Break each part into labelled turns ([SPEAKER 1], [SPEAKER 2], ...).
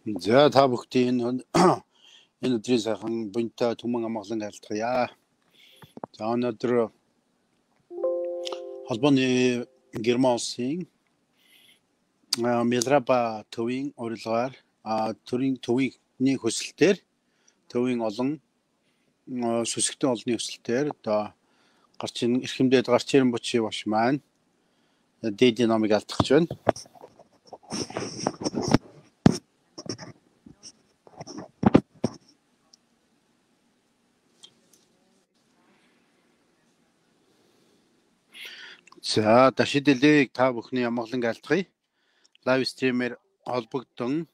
[SPEAKER 1] За та бүхтийн энэ өдрийн сайхан бунтаа түмэн амгалан айлтгая. За өнөөдөр холбооны Герман улсын Мелраба төвийн урилгаар төвийн хөсөлтөөр төвийн олон сүсгтэн олонний хөсөлтөөр одоо эрхэмдээд гарч ирэн бочи баш маань дээд номыг алдах гэж байна. За дашидэлийг та бүхний амгалан айлтгая. Лайв стримээр холбогдсон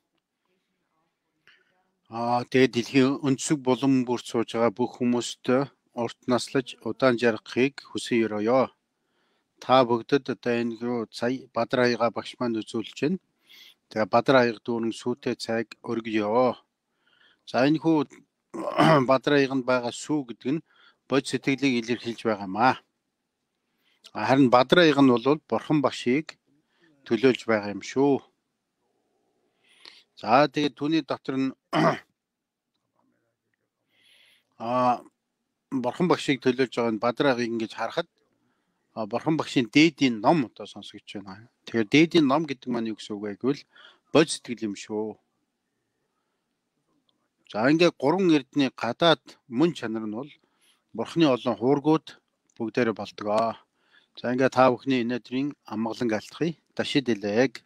[SPEAKER 1] тэгээд дэлхийн өнцөг булан бүрт сууж байгаа бүх хүмүүст урт наслаж удаан жаргахыг хүсэн өрөөё. Та бүгдэд одоо энэ сая Бадар аяга багш маань үзүүлж байна. Тэгээ Бадар аяга дүүрэн сүйтэй цайг өргөё. За энэ хүү Бадар аяганд байгаа сүү гэдэг нь бод сэтгэлийг илэрхийлж байгаамаа. Харин Бадар аяга нь бол Бурхан багшийг төлөөлж байгаа юм шүү. За тэгээд түүний дотор нь Бурхан багшийг төлөөлж байгаа нь Бадар аягийг ингэж харахад Бурхан багшийн дээдийн ном одоо сонсогдож байна. Тэгэхээр дээдийн ном гэдэг маань юу гэсэн үг вэ гэвэл бод сэтгэл юм шүү. За ингээд гурван эрдний гадаад мөн чанар нь бол Бурханы олон хуургууд бүгдээрээ болдгоо. За ингээд та бүхний өнөөдрийн амгалан айлтгая. Дашидэлэг.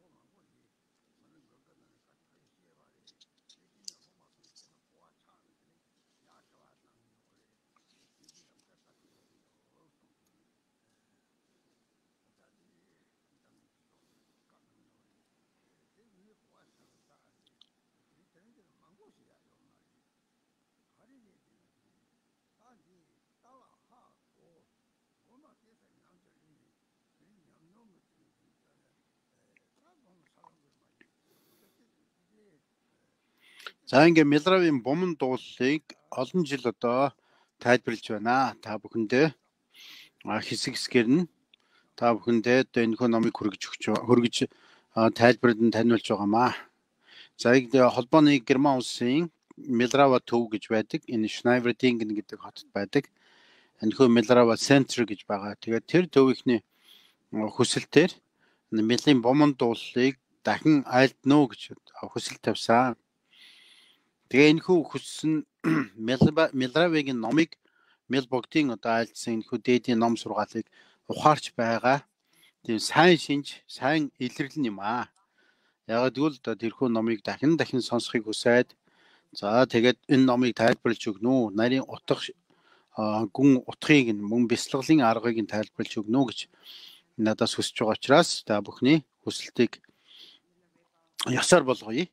[SPEAKER 1] За ингээд Мелравийн бомон дуулыг олон жил одоо тайлбарлаж байна. Та бүхэндээ хэсэг хэсгээр нь та бүхэндээ одоо энэ номыг хөргөж тайлбарлан таниулж байгаамаа. За холбооны Герман улсын Мелрава төв гэж байдаг. Энэ Шнайвердинген гэдэг хотод байдаг. Энэ Мелрава центр гэж байгаа. Тэгээд тэр төвийнхний хүсэлтээр Мелийн бомон дуулыг дахин айлднуу гэж хүсэл тавьсан. Тэгээ энэ хүссэн Мелравигийн номыг Мелбогдын одоо айлдсан энэ дээдийн ном сургаалыг ухаарч байгаа. Тийм сайн шинж, сайн илэрлэн юм аа. Яг тэгвэл тэрхүү номыг дахин сонсохыг хүсээд за тэгээд энэ номыг тайлбарлаж өгнө үү? Нарийн утга гүн утгыг мөн бяцлаглалын аргыг нь тайлбарлаж өгнө үү гэж надаас хүсэж байгаа учраас та бүхний хүсэлтийг ёсоор болгоё.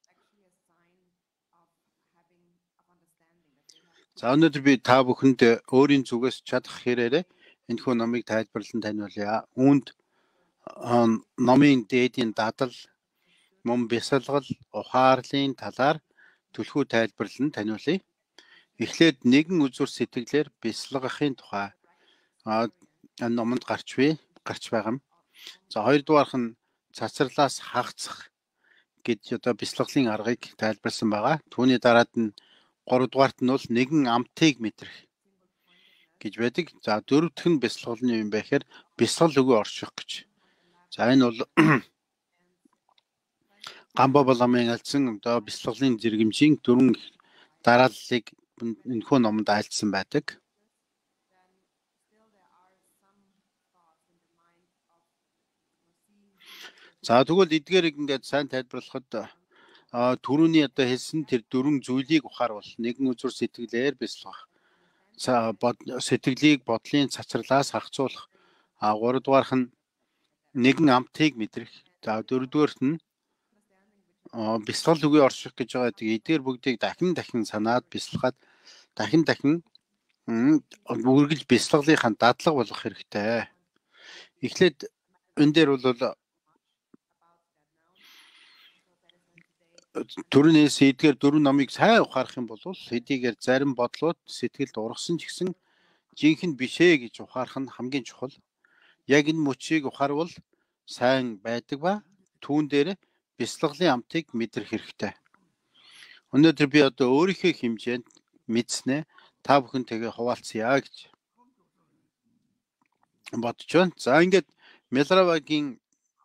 [SPEAKER 1] За өнөөдөр би та бүхэнд өөрийн зүгээс чадах хэрээрээ энэ номыг тайлбарлан таниулъя. Үүнд номын дээдийн дадал, мөн бясалгал, ухаарлын талаар түлхүү тайлбарлан таниулъя. Эхлээд нэгэн үзүр сэтгэлээр бясалгахын тухай номонд гарч байгаа юм. За хоёрдугаарх нь цацралаас хагацах гэж одоо бясалгалын аргыг тайлбарласан байгаа. Түүний дараад нь гуравдугаарт нь бол нэгэн амтыг мэдрэх гэж байдаг. За дөрөвдөх нь бясалгал нь юм байхээр бясалгал өгөө орших гэж. За энэ бол Гамба Баламын альцсан одоо бясалгалын зэрэгмжийн дөрвөн дарааллыг энэхүү номонд айлдсан байдаг. За тэгвэл эдгээрийг ингээд сайн тайлбарлахад түрүүний одоо хэлсэн тэр дөрвөн зүйлийг ухаарвал нэгэн үзүр сэтгэлээр бясалгах. Сэтгэлийг бодлын цацралаас хагацуулах. Гуравдугаарх нь нэгэн амтыг мэдрэх. За дөрөвдүгээрт нь бясалгал үгүй орших гэж байгаа. Тэгээ эдгээр бүгдийг дахин санаад бясалгаад дахин үргэлж бясалгалынхаа дадлага болгох хэрэгтэй. Эхлээд энэ дээр бол түрүүнээс эдгээр дөрвөн номыг сайн ухаарах юм бол хэдийгээр зарим бодлууд сэтгэлд ургасан ч гэсэн жинхэнэ бишээ гэж ухаарах нь хамгийн чухал. Яг энэ мөчийг ухаарвал сайн байдаг ба түүн дээр бяцлаглалын амтыг мэдрэх хэрэгтэй. Өнөөдөр би одоо өөрийнхөө хэмжээнд мэдснээ та бүхэнтэйгээ хуваалцъя гэж бодож байна. За ингээд Мелравагийн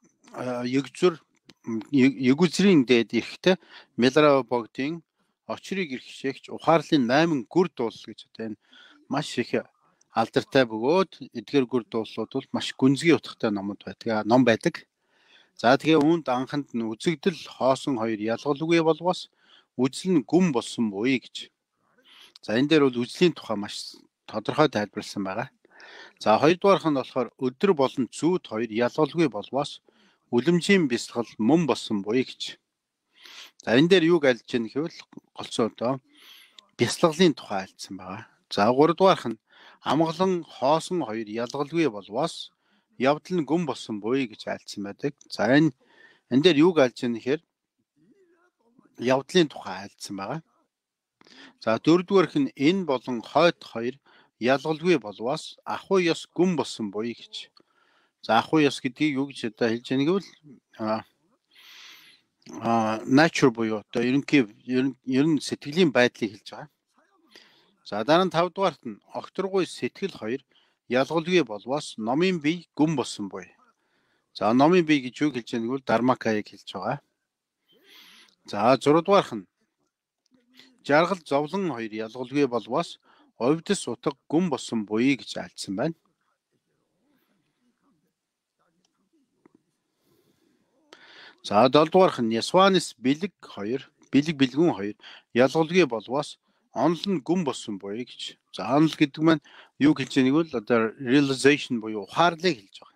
[SPEAKER 1] егүзрийн дээд эрэхтэй Мелрава богдын очрыг эрхшээгч ухаарлын 8 гүр дуул гэж одоо энэ маш их алдартай бөгөөд эдгээр гүр дуулууд бол маш гүнзгий утгатай ном байдаг. За тэгээ үүнд анханд нь үзэгдэл хоосон хоёр ялгалгүй болвоос үзэл нь гүн болсон буй гэж. За энэ дээр бол үзлийн тухай маш тодорхой тайлбарласан байгаа. За хоёрдугаарх нь болохоор өдөр болон зүүд хоёр ялгалгүй болвоос үлэмжийн бясалгал мөн болсон буй гэж. За энэ дээр юуг альж яах гэвэл голцоо одоо бясалгалын тухай альцсан байгаа. За гуравдугаарх нь амгалан хоосон хоёр ялгалгүй болвоос явдал нь гүн болсон буй гэж альцсан байдаг. За энэ дээр юуг альж яах гэхээр явдлын тухай альцсан байгаа. За дөрөвдүгээрх нь энэ болон хойд хоёр ялгалгүй болвоос ахуй ёс гүн болсон буй гэж. За ахуй ёс гэдгийг юу гэж одоо хэлж яах гэвэл nature буюу одоо ерөн сэтгэлийн байдлыг хэлж байгаа. За дараа нь 5 дугаарт нь огторгуй сэтгэл хоёр ялгалгүй болвоос номын бие гүн болсон буй. За номын бие гэж юу хэлж яах гэвэл дармакаяг хэлж байгаа. За 6 дугаарх нь жаргал зовлон хоёр ялгалгүй болвоос овдос утга гүн болсон буй гэж альцсан байна. За 7 дугаарх нь Ясванис бэлгүн хоёр ялгалгүй болвоос онол нь гүн болсон буй гэж. За онол гэдэг маань юу хэлж яах гэвэл одоо realization буюу ухаарлыг хэлж байгаа.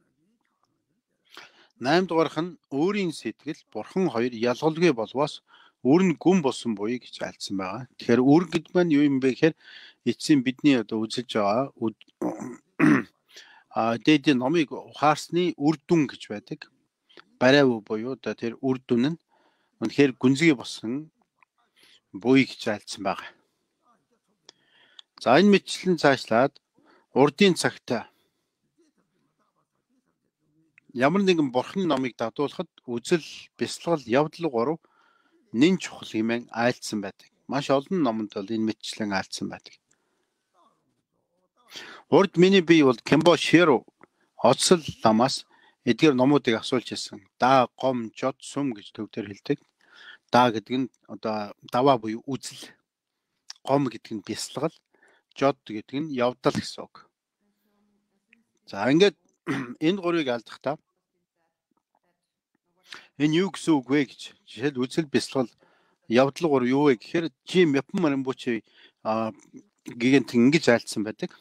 [SPEAKER 1] 8 дугаарх нь өөрийн сэтгэл бурхан хоёр ялгалгүй болвоос үр нь гүн болсон буй гэж альцсан байгаа. Тэгэхээр үр гэдэг маань юу юм бэ гэхээр эцсийн бидний одоо үзэж байгаа дээдийн номыг ухаарсны үр дүн гэж байдаг. Барай буюу одоо тэр үр дүн нь үнэхээр гүнзгий болсон буй гэж альцсан байгаа. За энэ мэтчлэн цаашлаад урдын цагта ямар нэгэн бурхны номыг дадуулахад үзэл, бясалгал, явдал 3 нэн чухал хэмээн айлцсан байдаг. Маш олон номонд бол энэ мэтчлэн айлцсан байдаг. Урд миний бие бол Кембошеро оцол ламаас эдгээр номуудыг асуулж ирсэн. Да, гом, жод, сүм гэж төвдөр хэлдэг. Да гэдэг нь одоо даваа буюу үзэл. Гом гэдэг нь бясалгал, жод гэдэг нь явдал гэсэн үг. За ингээд энэ гурыг алдахдаа энэ юу гэсэн үг вэ гэж жишээл үзэл, бясалгал, явдал 3 юу вэ гэхээр Жим Япон Маримбучи гигэнт ингэж айлцсан байдаг.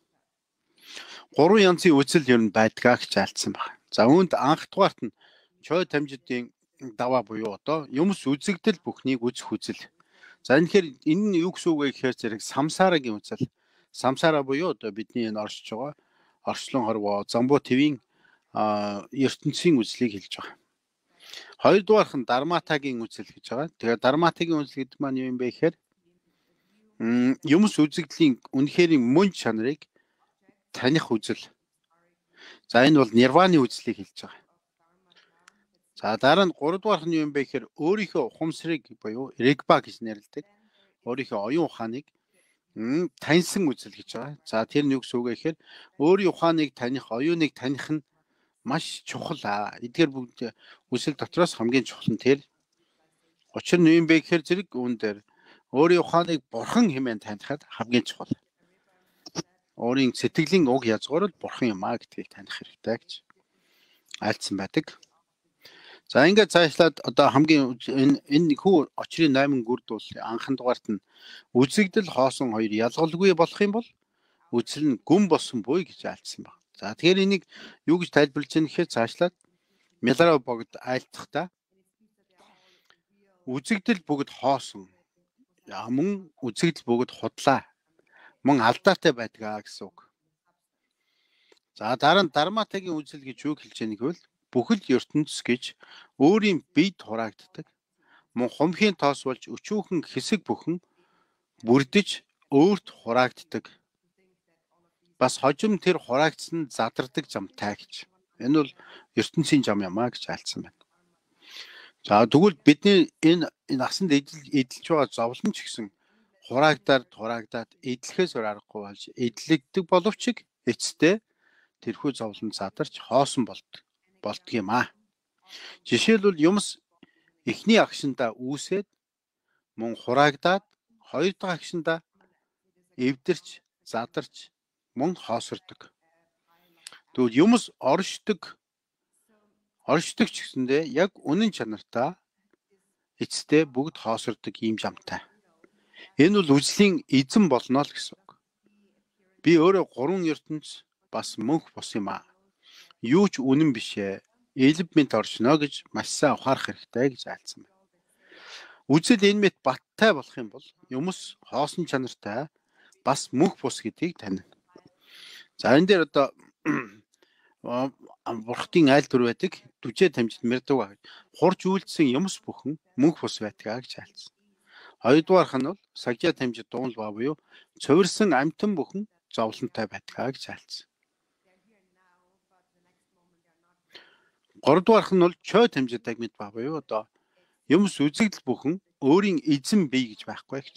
[SPEAKER 1] 3 янзын үзэл ер нь байдгаа гэж айлцсан байна. За үүнд анх дугаарт нь чой тамжидын даваа буюу одоо юмс үзэгдэл бүхнийг үзэх үзэл. За энэ нь юу гэсэн үг вэ гэхээр зэрэг самсарагийн үзэл. Самсара буюу одоо бидний энэ оршиж байгаа орчлон хорвоо, замбуу твийн ертөнцийн үзлийг хэлж байгаа. Хоёрдугаарх нь дарматагийн үзэл гэж байгаа. Тэгэхээр дарматагийн үзэл гэдэг маань юу юм бэ гэхээр юмс үзэгдлийн үнэхээр мөн чанарыг таних үзэл. За энэ бол нирваны үзлийг хэлж байгаа. За дараа нь 3 дугаарх нь юу юм бэ гэхээр өөрийнхөө ухамсарыг буюу регба гэж нэрлэдэг. Өөрийнхөө оюун ухааныг таньсан үзэл гэж байгаа. За тэр нь юу гэсэн үг вэ гэхээр өөрийн ухааныг таних, оюуныг таних нь маш чухал. Эдгээр бүгд үзэл дотроос хамгийн чухал нь тэр. Учир нь юу юм бэ гэхээр зэрэг үүн дээр өөрийн ухааныг бурхан хэмээн танихад хамгийн чухал. Өөрийн сэтгэлийн уг язгуур л бурхан юм гэдгийг таних хэрэгтэй гэж айлцсан байдаг. За ингээд цаашлаад одоо хамгийн энэ хүү очрын 8 гүр дуул анхан дугаарт нь үзэгдэл хоосон хоёр ялгалгүй болох юм бол үзэл нь гүн болсон буй гэж айлцсан байна. За тэгэхээр энийг юу гэж тайлбарлаж байгаа гэхээр цаашлаад Мелрава богд айлцахдаа үзэгдэл бүгд хоосон. Мөн үзэгдэл бүгд худлаа. Мөн алдаатай байдгаа гэсэн үг. За дараа нь дарматагийн үзэл гэж юу хэлж яах гэвэл бүхэл ертөнцөс гэж өөрийн биед хураагддаг. Мөн хумхийн тоос болж өчүүхэн хэсэг бүхэн бүрдэж өөрт хураагддаг. Бас хожим тэр хураагдсан задардаг замтай гэж. Энэ бол ертөнцийн зам юм гэж айлцсан байна. За тэгвэл бидний энэ насанд эдэлж байгаа зовлон ч гэсэн хураагдаад эдлэхээс өөр аргагүй болж эдлэгдэг боловч эцэстээ тэрхүү зовлон задарч хоосон болдго юм аа. Жишээлбэл юмс эхний агшиндаа үүсээд мөн хураагдаад хоёр дахь агшиндаа эвдэрч задарч мөн хоосордог. Тэгвэл юмс оршдог ч гэсэндээ яг үнэн чанартаа эцэстээ бүгд хоосордог ийм жамтай. Энэ бол үжлийн эзэн болно л гэсэн үг. Би өөрөө 3 ертөнц бас мөнх бос юм аа. Юу ч үнэн биш ээ. Элб мэд оршно гэж маш сайн ухаарах хэрэгтэй гэж айлцсан байна. Үзэл энэ мэт баттай болох юм бол юмс хоосон чанартай бас мөнх бус гэдгийг танина. За энэ дээр одоо бурхтын айл дүр байдаг дүжээ тамжид мэрдэг. Хурж үйлдсэн юмс бүхэн мөнх бус байдгаа гэж айлцсан. Хоёрдугаарх нь бол сагжаа тамжид дуул ба буюу цувирсан амьтан бүхэн зовлонтой байдгаа гэж айлцсан. Гуравдугаарх нь бол чой тамжид дагмид ба буюу одоо юмс үзэгдэл бүхэн өөрийн эзэн бий гэж байхгүй гэж.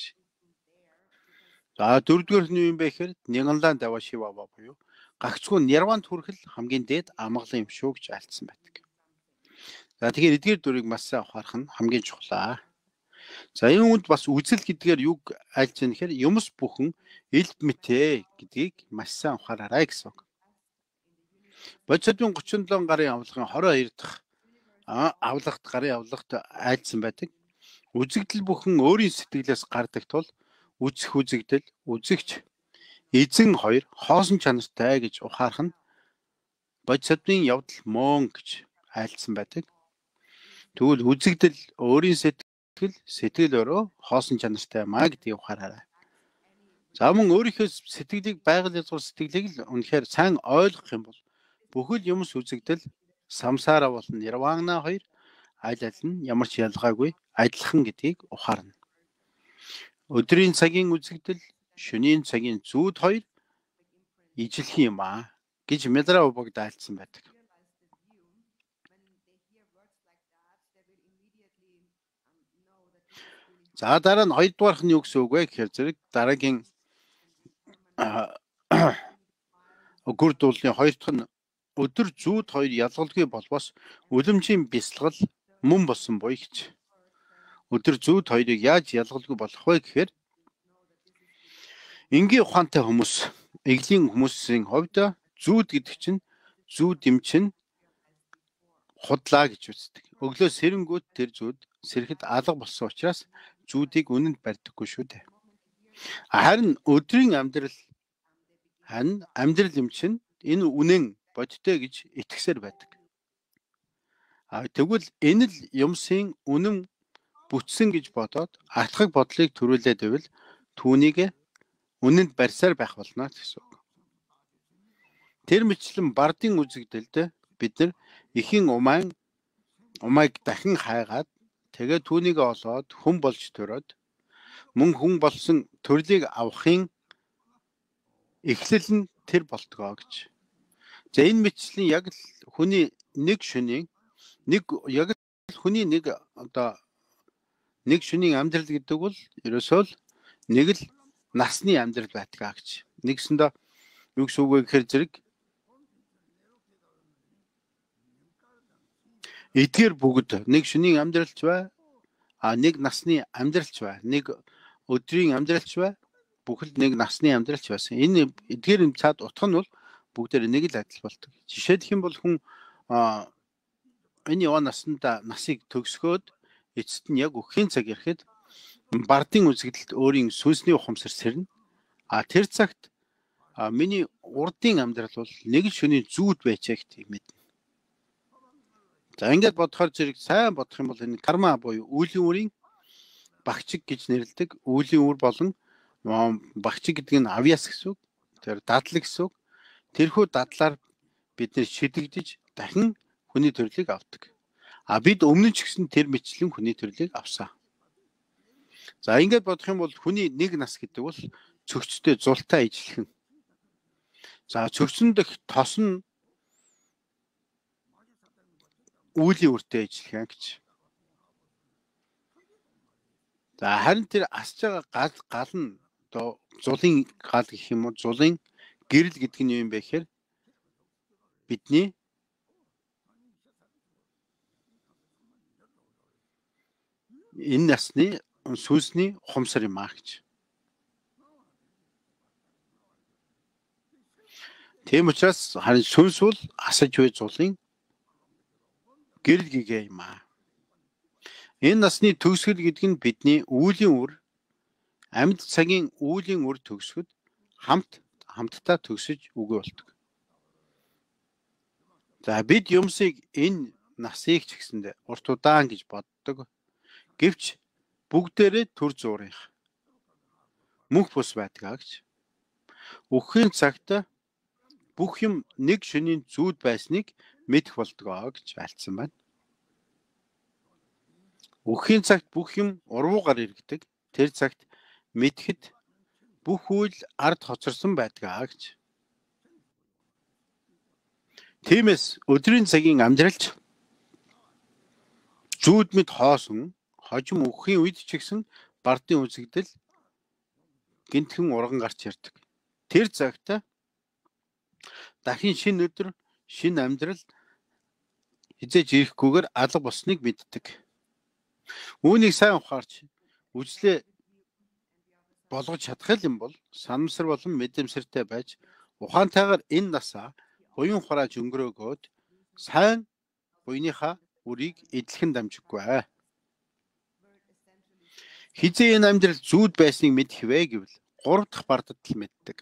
[SPEAKER 1] За дөрөвдүгээрх нь юу юм бэ гэхээр Нянгалан Давашива ба буюу гагцгүй нирванд хүрэх хамгийн дээд амгалан юм шүү гэж айлцсан байдаг. За тэгэхээр эдгээр дүрийг маш сайн ухаарах нь хамгийн чухлаа. За энэ үнд бас үзэл гэдгээр юг айлж яах гэхээр юмс бүхэн элб мэтэ гэдгийг маш сайн ухаараарай гэсэн үг. Бодисодын 37 гарын авлагын 22 дахь гарын авлагт айлцсан байдаг. Үзэгдэл бүхэн өөрийн сэтгэлээс гардаг тул үзэх үзэгдэл, үзэгч, эзэн хоёр хоосон чанартай гэж ухаарах нь бодисодын явдал мөн гэж айлцсан байдаг. Тэгвэл үзэгдэл өөрийн сэтгэл өөрөө хоосон чанартай маа гэдгийг ухаараарай. За мөн өөрийнхөө сэтгэлийг байгаль язгуур сэтгэлийг л үнэхээр сайн ойлгох юм бол бүхэл юмс үзэгдэл самсара болон нирвана хоёр аль нь ямар ч ялгаагүй адилхан гэдгийг ухаарна. Өдрийн цагийн үзэгдэл, шөнийн цагийн зүүд хоёр ижилхэн юм аа гэж Медра Убагд айлцсан байдаг. За дараа нь хоёрдугаарх нь юу гэсэн үг вэ гэхээр зэрэг дараагийн гүр дуулын хоёр дахь нь өдөр зүүд хоёр ялгалгүй болбос үлэмжийн бясалгал мөн болсон буй гэж. Өдөр зүүд хоёрыг яаж ялгалгүй болох вэ гэхээр энгийн ухаантай хүмүүс, эглийн хүмүүсийн хувьд зүүд гэдэг чинь зүүд юм чинь худлаа гэж үздэг. Өглөө сэрэнгүүд тэр зүүд сэрэхэд алга болсон учраас зүүдийг үнэнд барьдаггүй шүү дээ. Харин өдрийн амьдрал юм чинь энэ үнэн бодтой гэж итгэсээр байдаг. Тэгвэл энэ л юмсын үнэн бүтсэн гэж бодоод атгах бодлыг төрүүлээд байвал түүнийг үнэнд барьсаар байх болно гэсэн үг. Тэр мэтлэн бардын үзэгдэлд бид нар ихэн умайг дахин хайгаад тэгээ түүнийг олоод хүн болж төрөөд мөн хүн болсон төрлийг авахын эхлэл нь тэр болтгоо гэж. За энэ мэтлэн яг л хүний нэг шөнийн амьдрал гэдэг бол ерөөсөө л нэг л насны амьдрал байдгаа гэж. Нэгсэндээ юу гэсэн үг вэ гэхээр зэрэг эдгээр бүгд нэг шөнийн амьдралч бай, нэг насны амьдралч бай, нэг өдрийн амьдралч бай, бүхэл нэг насны амьдралч байсан. Энэ эдгээр цаад утга нь бол бүгдээр нэг л адил болдог. Жишээлх юм бол хүн энэ яваа насыг төгсгөөд эцэст нь яг өхийн цаг ирэхэд бардын үзэгдэлд өөрийн сүнсний ухамсар сэрнэ. Тэр цагт миний урдын амьдрал бол нэг шөнийн зүүд байчаа гэдэг юм. За ингээд бодохоор зэрэг сайн бодох юм бол энэ карма буюу үеийн үрийн багчиг гэж нэрлэдэг. Үеийн үр болон багчиг гэдэг нь авьяас гэсэн үг. Тэр дадлаг гэсэн үг. Тэрхүү дадлаар бид нэр шидэгдэж дахин хүний төрлийг авдаг. Бид өмнө ч гэсэн тэр мэтлэн хүний төрлийг авсан. За ингээд бодох юм бол хүний нэг нас гэдэг бол цөгцтэй зултай ижилхэн. За цөгцөн дэх тос нь үеийн үртэй ижилхэн гэж. За харин тэр асж байгаа гал нь одоо зулын гал гэх юм уу, зулын гэрэл гэдэг нь юу юм бэ гэхээр бидний энэ насны сүнсний ухамсар юм аа гэж. Тийм учраас харин сүнс бол асаж буй зулын гэрэл гэгээ юм аа. Энэ насны төгсгөл гэдэг нь бидний үүлийн үр, амьд цагийн үүлийн үр төгсгöd хамтдаа төгсөж үгүй болдог. За бид юмсыг энэ насыг ч гэсэндээ урт удаан гэж боддог. Гэвч бүгдээрээ төр зуурынх мөнх бус байдаг гэж. Үхэхийн цагт бүх юм нэг шөнийн зүүд байсныг мэдэх болдгоо гэж альцсан байна. Үхэхийн цагт бүх юм уруугаар иргэдэг. Тэр цагт мэдхэд бүх үйл ард хоцорсон байдгаа гэж. Тиймээс өдрийн цагийн амьдралч зүүд мэд хоосон хожим үхэхийн үед ч гэсэн бардын үзэгдэл гинтхэн урган гарч ирдэг. Тэр цагт дахин шинэ өдөр, шинэ амьдрал хизээж ирэхгүйгээр алга болсныг мэддэг. Үүнийг сайн ухаарч үзлээ болгож чадах юм бол санамсар болон мэдрэмсэртэй байж ухаантайгаар энэ насаа буян хурааж өнгөрөөгөөд сайн буйныхаа үрийг эдлэхэн дамжиггүй. Хизээ энэ амьдрал зүүд байсныг мэдэх вэ гэвэл 3 дахь бардад л мэддэг.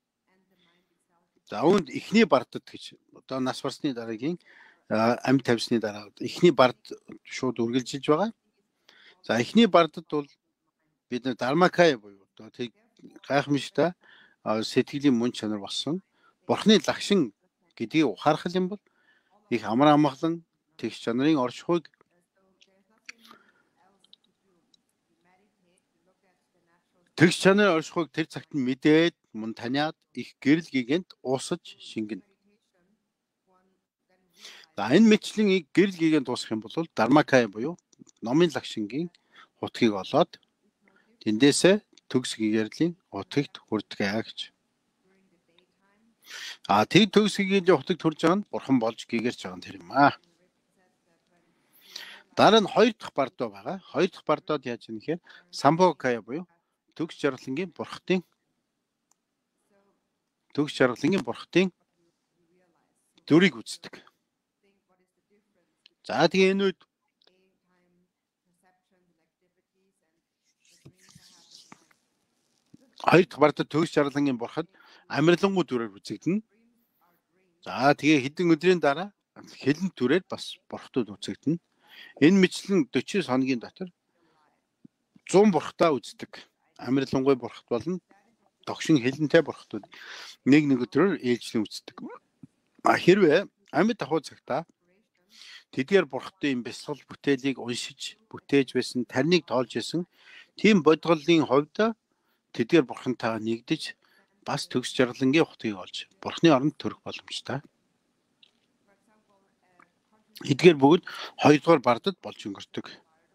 [SPEAKER 1] За үүнд эхний бардад гэж одоо нас барсны дараагийн амьд тавьсны дараа эхний бард шууд үргэлжилж байгаа. За эхний бардад бол бид нар дармакай буюу одоо тэг гайхамшигтай сэтгэлийн мөн чанар болсон бурхны лагшин гэдгийг ухаарах юм бол их амар амгалан тэгш чанарын оршихуйг тэр цагт нь мэдээд мөн таниад их гэрэл гигэнт уусаж шингэнэ. За энэ мэтлэн гэрэл гигэнт уусах юм бол дармакай буюу номын лагшингийн утгийг олоод тэндээсээ төгс гэгэрлийн утагт хүрдэг гэж. Тэг төгс гэгэрлийн утагт хүрж байгаа нь бурхан болж гэгэрч байгаа нь тэр юм аа. Дараа нь 2 дахь бардоо байгаа. 2 дахь бардоод яаж юм гэхээр самбокая буюу төгс жаргалангийн бурхтын дүрийг үздэг. За тэгээ энэ үед хоёр дахь бардад төгс жаргалангийн бурхад амарлингуй дүрээр үзэгдэнэ. За тэгээ хэдэн өдрийн дараа хэлэн дүрээр бас бурхтууд үзэгдэнэ. Энэ мэтлэн 40 хоногийн дотор 100 бурхтаа үздэг. Амарлингуй бурхт болон догшин хэлэнтэй бурхтууд нэг өдрөөр ээлжлэн үздэг. Хэрвээ амьд ахуй цагтаа тэдгээр бурхтын бясалгал бүтээлийг уншиж бүтээж байсан тарныг тоолж байсан тийм бодголын хувьд тэдгээр бурхантайгаа нэгдэж бас төгс жаргалангийн утгийг олж бурхны оронд төрөх боломжтой. Эдгээр бүгд 2 дугаар бардад болж өнгөрдөг.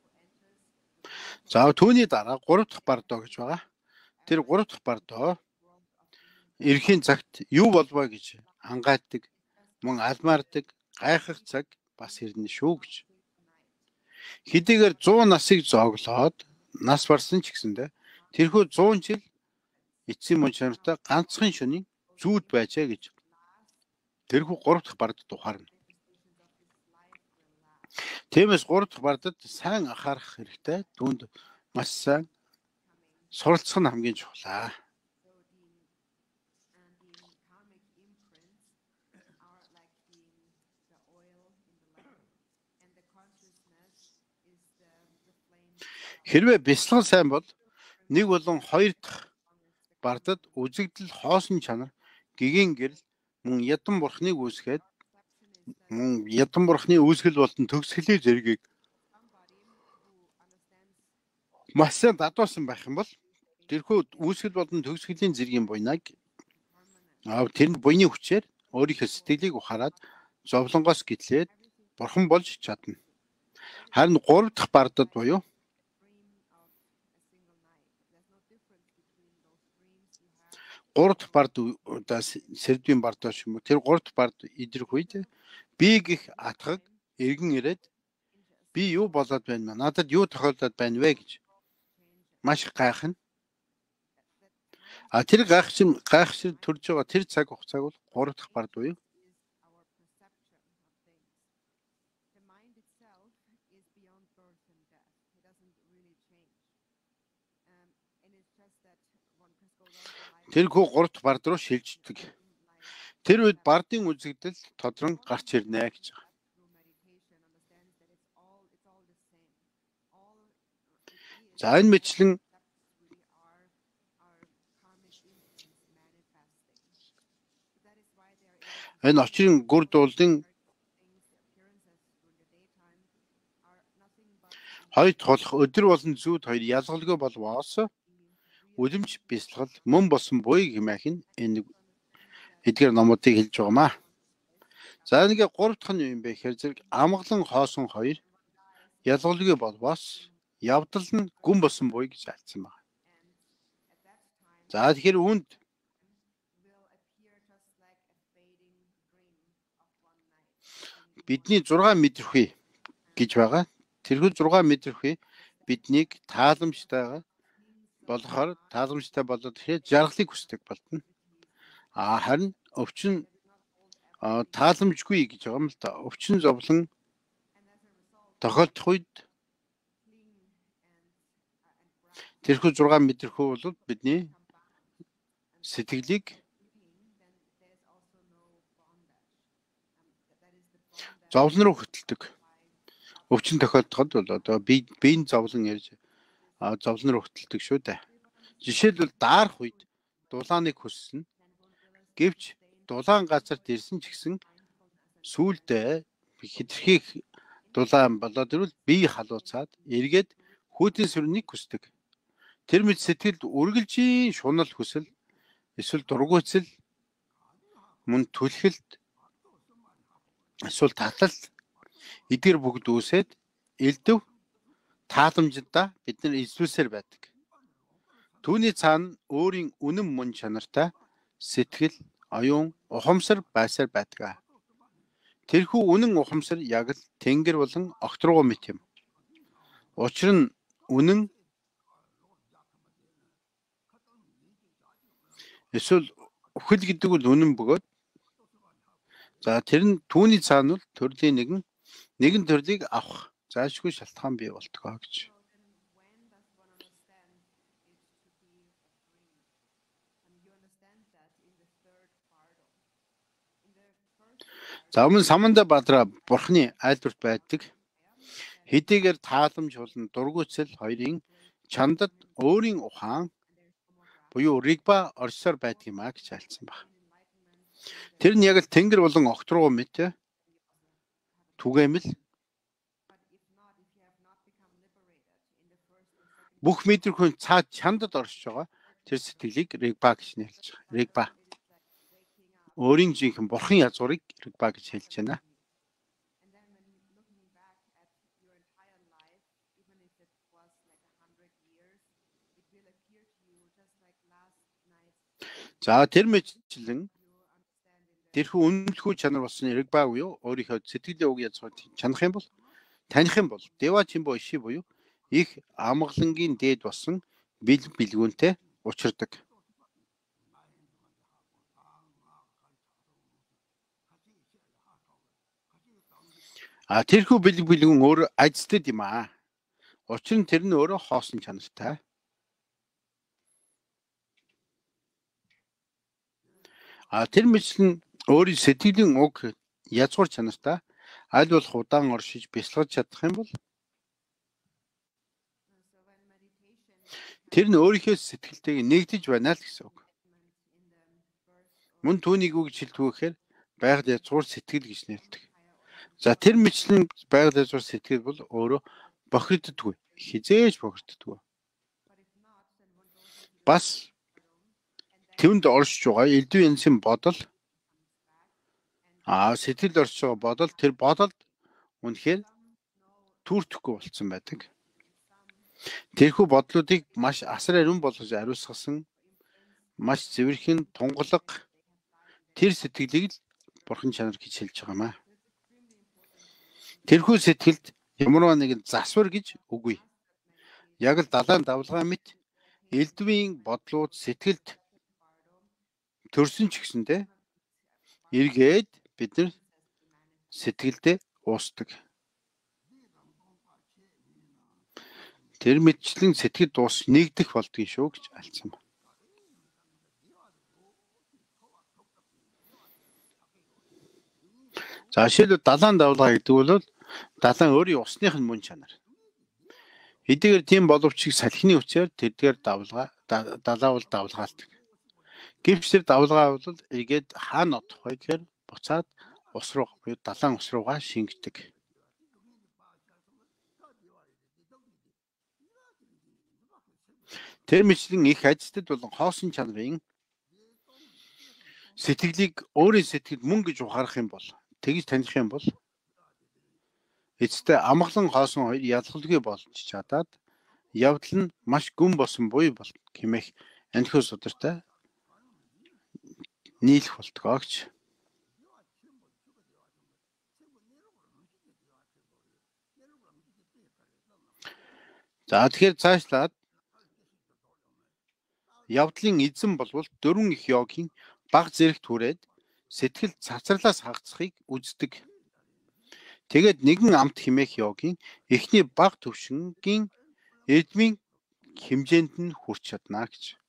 [SPEAKER 1] За түүний дараа 3 дахь бардоо гэж байгаа. Тэр 3 дахь бардоо эрхийн цагт юу болваа гэж ангайтдаг, мөн алмаардаг, гайхах цаг бас ирнэ шүү гэж. Хэдийгээр 100 насыг зооглоод нас барсан ч гэсэндэ тэрхүү 100 жил эцсийн мөн чанартай ганцхан шөнийн зүүд байжээ гэж тэрхүү 3 дахь бардад ухаарна. Тиймээс 3 дахь бардад сайн анхаарах хэрэгтэй. Түүнд маш сайн суралцах нь хамгийн чухал. Хэрвээ бясалгал сайн бол нэг болон 2 дахь бардад үзэгдэл хоосон чанар гэгийн гэрэл мөн ядан бурхныг үүсгээд мөн ядан бурхны үүсгэл болон төгсгөлийн зэргийг маш сайн дадуулсан байх юм бол тэрхүү үүсгэл болон төгсгөлийн зэргийн буйнаг тэр нь буйны хүчээр өөрийнхөө сэтгэлийг ухаарад зовлонгоос гэтлээд бурхан болж чадна. Харин 3 дахь бардад буюу 3 дахь бард одоо сэрдвийн бардаа ч юм уу тэр 3 дахь бард идэрх үед би гих атгаг эргэн ирээд би юу болоод байна маа надад юу тохиолдоод байна вэ гэж маш их гайхна. Тэр гайхшир төрж байгаа тэр цаг хугацааг бол 3 дахь бард буюу тэрхүү 3 дахь бард руу шилждэг. Тэр үед бардын үзэгдэл тодрон гарч ирнэ гэж байгаа. За энэ мэтлэн энэ очрын гүр дуулын хоёр толох өдөр болон зүүд хоёр ялгалгүй болвоос үлэмж бясалгал мөн болсон буй гэмээх нь энэ эдгээр номуудыг хэлж байгаамаа. За нэгэ 3 дахь нь юу юм бэ гэхээр зэрэг амгалан хоосон хоёр ялгалгүй болвоос явдал нь гүн болсон буй гэж альцсан байна. За тэгэхээр үүнд бидний 6 мэдрэхүй гэж байгаа. Тэрхүү 6 мэдрэхүй биднийг тааламжтай болохоор тааламжтай болоод тэгэхээр жаргалыг хүсдэг болно. Харин өвчин тааламжгүй гэж байгаа юм л да. Өвчин зовлон тохиолдох үед тэрхүү 6 мэдрэхүй бол бидний сэтгэлийг зовлон руу хөтэлдэг. Өвчин тохиолдоход бол одоо биеийн зовлон ярьж зовлон руу хөтэлдэг шүү дээ. Жишээлбэл даарах үед дулааныг хүссэн. Гэвч дулаан газарт ирсэн ч гэсэн сүүлдээ хэтэрхий дулаан болоод ирвэл бие халууцаад эргээд хүүтийн сүрнийг хүсдэг. Тэр мэд сэтгэлд үргэлжийн шунал хүсэл эсвэл дургуйцэл мөн түлхэлт эсвэл татлалт эдгээр бүгд үүсээд элдв тааламждаа бид нар эзлүүлсээр байдаг. Түүний цаана өөрийн үнэн мөн чанартай сэтгэл, оюун, ухамсар байсаар байдаг. Тэрхүү үнэн ухамсар яг л тэнгэр болон огт руу мэт юм. Учир нь үнэн эсвэл үхэл гэдэг бол үнэн бөгөөд за тэр нь түүний цаана бол төрлийн нэгэн төрлийг авах зайлшгүй шалтгаан бий болтгоо гэж. За өмнө Саманда Бадраа бурхны айлдварт байдаг. Хэдийгээр тааламж болон дургуйцэл хоёрын чандад өөрийн ухаан буюу ригба орсоор байдаг юм а гэж альцсан баг. Тэр нь яг л тэнгэр болон огт руу мэт түгээмэл бүх мэдрэхүйн цаад чандад оршиж байгаа тэр сэтгэлийг ригба гэж нэрлэж байгаа. Ригба өөрийн жинхэнэ бурхан язгуурыг ригба гэж хэлж байна. За тэр мэтлэн тэрхүү үнэлэхүй чанар болсон ригба буюу өөрийнхөө сэтгэлийн уг язгуурыг таних юм бол дева чимбо иши буюу их амгалангийн дээд болсон бэлгүүнтэй учирдаг. Тэрхүү бэлгүүн өөр ажилтд юм а. Учир нь тэр нь өөрөө хоосон чанартай. Тэр мэтлэн өөрийн сэтгэлийн уг язгуур чанартай аль болох удаан оршиж бясалгаж чадах юм бол тэр нь өөрийнхөө сэтгэлтэйг нэгдэж байна л гэсэн үг. Мөн түүнийг үг хэлдэг гэхээр байгаль язгуур сэтгэл гэж нэрлэдэг. За тэр мэтлэн байгаль язгуур сэтгэл бол өөрөө бохирддаггүй. Хизээж бохирддаггүй. Бас тэвэнд оршиж байгаа элдв янзын бодол сэтгэл оршиж байгаа бодол тэр бодолд үнэхээр түүртэхгүй болцсон байдаг. Тэрхүү бодлуудыг маш асар ариун болгож ариусгасан маш зэвэрхэн тунгалаг тэр сэтгэлийг л бурхан чанар гэж хэлж байгаа юм аа. Тэрхүү сэтгэлд ямар нэгэн засвар гэж үгүй. Яг л далайн давлгаа мэт элдвийн бодлууд сэтгэлд төрсөн ч гэсэндэ эргээд бид нар сэтгэлдээ уусдаг. Тэр мэтчлэн сэтгэл дуус нэгдэх болдгийн шүү гэж альцсан байна. За жишээлбэл далайн давлгаа гэдэг бол далайн өөрийн усных нь мөн чанар. Хэдийгээр тийм боловч салхины хүчээр тэдгээр далаа бол давлгаалдаг. Гэвч тэр давлгаа бол эргээд хаана одох вэ гэхээр буцаад ус руу буюу далайн ус руугаа шингэдэг. Тэр мэтлэн их ажилтнууд болон хоосон чанарын сэтгэлийг өөрийн сэтгэл мөн гэж ухаарах юм бол тэгж таних юм бол эцэстээ амгалан хоосон хоёр ялгалгүй болж чадаад явдал нь маш гүн босон буй бол хэмээх анхиу судартай нийлэх болтгоо гэж. За тэгэхээр цаашлаад явдлын эзэн болвол дөрвөн их йогийн баг зэрэгт хүрээд сэтгэл цацралаас хагацхыг үздэг. Тэгээд нэгэн амт химээх йогийн эхний баг төвшингийн эдмийн хэмжээнд нь хүрч чадна гэж.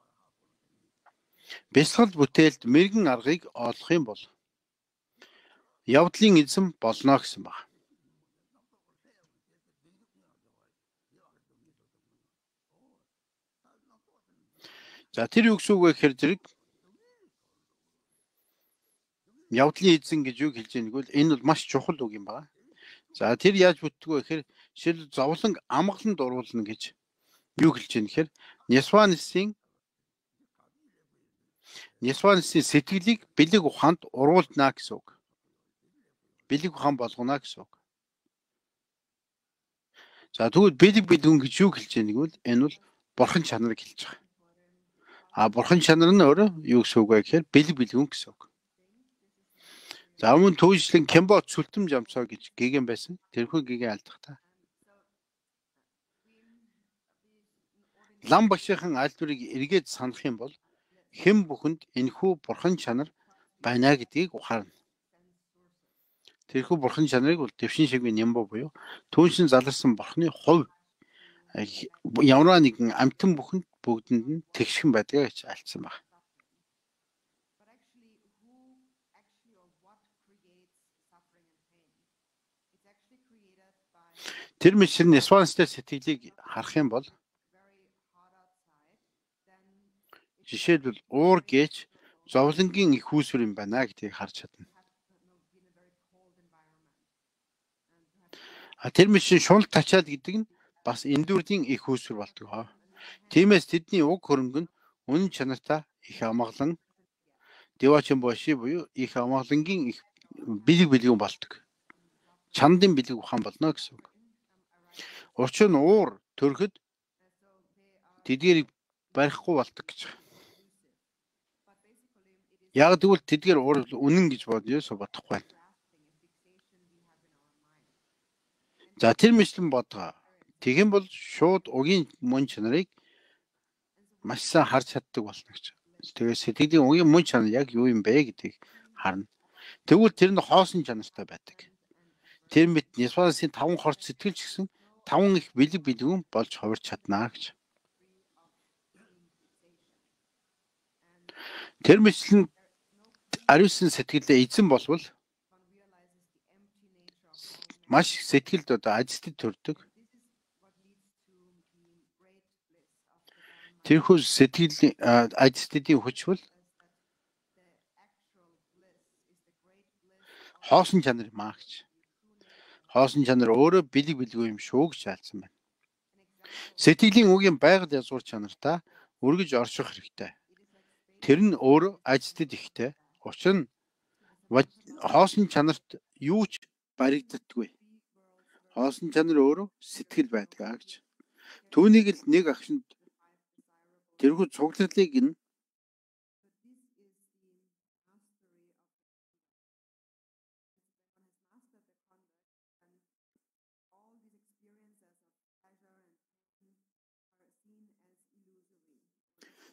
[SPEAKER 1] Бясалгал бүтээлд мэрэгэн аргыг олох юм бол явдлын эзэн болно гэсэн баг. За тэр юу гэсэн үг вэ гэхээр зэрэг явдлын эзэн гэж юу хэлж байгааг бол энэ бол маш чухал үг юм байна. За тэр яаж бүтдэг вэ гэхээр жишээл зовлон амгаланд оруулна гэж юу хэлж байна гэхээр Несванисын сэтгэлийг бэлэг ухаанд уруулна гэсэн үг. Бэлэг ухаан болгоно гэсэн үг. За тэгвэл бэлэг бэлгүн гэж юу хэлж байгааг бол энэ бол бурхан чанарыг хэлж байгаа. Бурхан чанар нь өөрөө юу гэсэн үг вэ гэхээр бэлэг бэлгүн гэсэн үг. За өмнө түүшлэн Кембот сүлтэм жамцоо гэж гэгэн байсан. Тэрхүү гэгэн алдах та. Лам багшийн альбарыг эргээд санах юм бол хэн бүхэнд энэхүү бурхан чанар байна гэдгийг ухаарна. Тэрхүү бурхан чанарыг бол дэвшин шигвийн нямбо буюу түүншин заларсан бурханы хувь ямар нэгэн амьтан бүхэнд бүгдэнд нь тэгшхэн байдаг гэж альцсан байна. Тэр мэт Несванистэй сэтгэлийг харах юм бол жишээлбэл уур гэж зовлонгийн их үүсвэр юм байна гэдгийг харж чадна. Тэр мэт шунал тачаад гэдэг нь бас эндүрдийн их үүсвэр болдог. Тиймээс тэдний уг хөрөнгө нь үнэн чанартай их амгалан девачин боши буюу их амгалангийн их бэлэг бэлгүн болдог. Чандын бэлэг ухаан болно гэсэн үг. Учир нь уур төрөхөд тэдгэрийг барихгүй болдог гэж. Яг тэгвэл тэдгээр уур үнэн гэж бодохгүй байна. За тэр мэтлэн бодгоо. Тэгэн бол шууд угийн мөн чанарыг маш сайн харж чаддаг болно гэж. Тэгээд сэтгэлийн угийн мөн чанар яг юу юм бэ гэдгийг харна. Тэгвэл тэр нь хоосон чанартай байдаг. Тэр мэт Несванисын 5 хорт сэтгэл ч гэсэн 5 их бэлэг бэлгүн болж хувирч чадна гэж. Тэр мэтлэн ариусан сэтгэлдээ эзэн болвол маш сэтгэлд ажилтнад төрдөг. Тэрхүү сэтгэлийн ажилтнуудын хүч бол хоосон чанар юм аа гэж. Хоосон чанар өөрөө бэлэг бэлгүй юм шүү гэж айлцсан байна. Сэтгэлийн үгийн байгаль язгуур чанартаа өргөж орших хэрэгтэй. Тэр нь өөрөө ажилтнад ихтэй. Учир нь хоосон чанарт юу ч баригддаггүй. Хоосон чанар өөрөө сэтгэл байдаг гэж. Түүнийг л нэг агшинд тэрхүү цугларлыг нь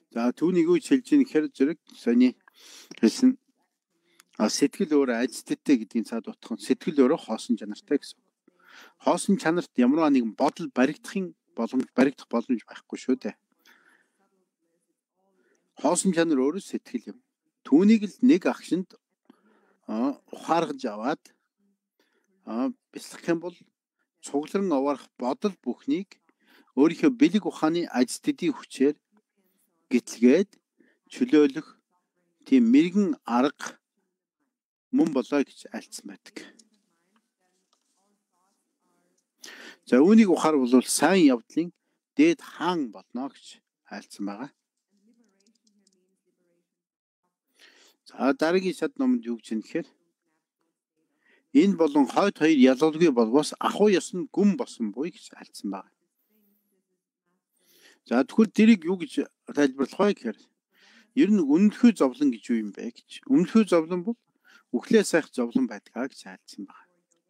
[SPEAKER 1] За түүнийг юу хэлж ийн гэхээр зэрэг сони хэлсэн сэтгэл өөрөө ажилттай гэдгийг цаад утгах. Сэтгэл өөрөө хоосон чанартай гэсэн. Хоосон чанарт ямар нэгэн бодол баригдах боломж байхгүй шүү дээ. Хоосон чанар өөрөө сэтгэл юм. Түүнийг л нэг агшинд ухааргаж аваад бясалгах юм бол цугларн овоорох бодол бүхнийг өөрийнхөө бэлэг ухааны ажилтдын хүчээр гэтлгээд чөлөөлөх тийм мэрэгэн арга мөн болоо гэж альцсан байдаг. За үүнийг ухаар бол сайн явдлын дээд хаан болно гэж альцсан байгаа. За дараагийн шат номонд юу гэж нэхэр энэ болон хойд хоёр ялгалгүй болбоос ахуй ёсны гүн босон буй гэж альцсан байна. За тэгэхээр тэрийг юу гэж тайлбарлах вэ гэхээр ер нь үнэлэхүй зовлон гэж юу юм бэ гэж. Үнэлэхүй зовлон бол үхлээ сайх зовлон байдгаа гэж альцсан байна.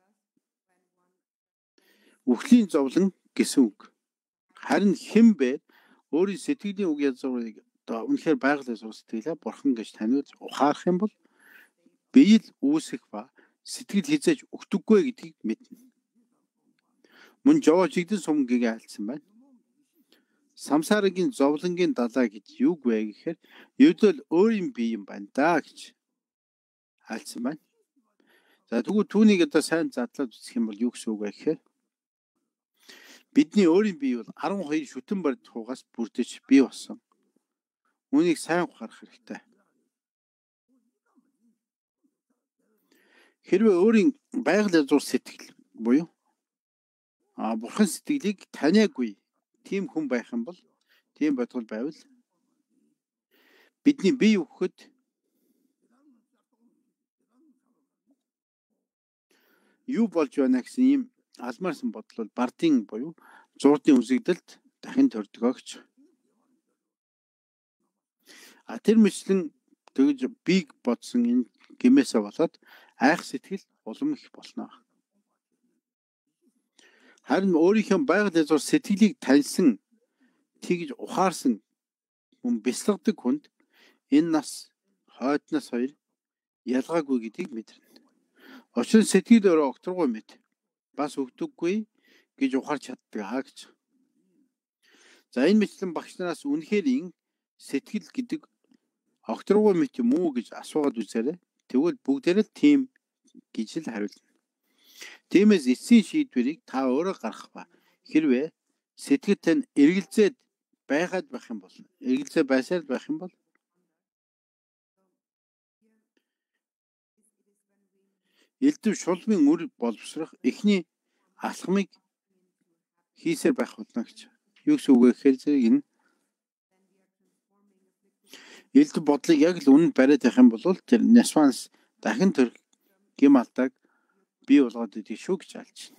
[SPEAKER 1] Үхлийн зовлон гэсэн үг. Харин хэн бэ? Өөрийн сэтгэлийн үг язгуурыг үнэхээр байгаль язгуур сэтгэлээ бурхан гэж таниуд ухаарах юм бол биеийг үүсэх ба сэтгэл хязээж өгдөггүй гэдгийг мэднэ. Мөн Жоо чигдэн сумгийн альцсан байна. Самсарагийн зовлонгийн далай гэж юу вэ гэхээр ердөө өөрийн бие юм байна да гэж альцсан байна. За тэгвэл түүнийг одоо сайн задлаад үзэх юм бол юу гэсэн үг вэ гэхээр бидний өөрийн бие бол 12 шүтэн баримтгаас бүрдэж бий болсон. Үүнийг сайн ухаарах хэрэгтэй. Хэрвээ өөрийн байгаль язгуур сэтгэл буюу бурхан сэтгэлийг таниагүй тийм хүн байх юм бол тийм бодгол байвал бидний бие өгөхөд юу болж байна гэсэн ийм алмаарсан бодол бол бардын буюу зурдын үзэгдэлд дахин төрдөгөгч. Тэр мэтлэн тэгж бийг бодсон энэ гимээсээ болоод айх сэтгэл улам их болно. Харин өөрийнхөө байгаль язгуур сэтгэлийг таньсан тэгж ухаарсан хүн бясалгадаг хүнд энэ нас хойдноос хоёр ялгаагүй гэдгийг мэдэрнэ. Учир нь сэтгэл өөрөө огторгой мэд бас өгдөггүй гэж ухаарч чаддаг гэж. За энэ мэтлэн багш нараас үнэхээр сэтгэл гэдэг огторгой мэд юм уу гэж асуугаад үзээрэй. Тэгвэл бүгдээрээ тийм гэж л хариулна. Тиймээс эцсийн шийдвэрийг та өөрөө гаргах ба хэрвээ сэтгэл тань эргэлзээд байгаад байх юм бол эргэлзээ байсаар байх юм бол элдв шулмын үр боловсрох эхний алхмыг хийсээр байх болно гэж. Юу гэсэн үг вэ гэхээр энэ элдв бодлыг яг л үнэнд бариад байх юм бол тэр нясванс дахин төр гим алдааг бий болгоод идэв шүү гэж альж байна.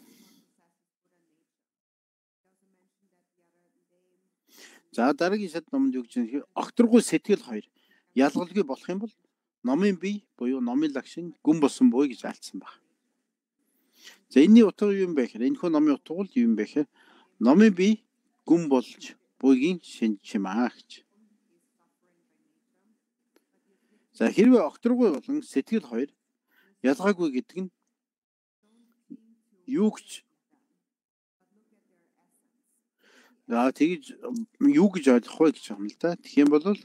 [SPEAKER 1] За дараагийн шат номонд юу гэж нэхэр огторгүй сэтгэл хоёр ялгалгүй болох юм бол номын бие буюу номын лагшин гүн болсон буй гэж альцсан баг. За энэний утга юу юм бэ гэхээр энэ хөө номын утга бол юу юм бэ гэхээр номын бие гүн болж буйгийн шинж чимаа гэж. За хэрвээ огторгүй болон сэтгэл хоёр ялгаагүй гэдэг нь юу гэж тэгж юу гэж ойлгох вэ гэж юм л да. Тэгэх юм бол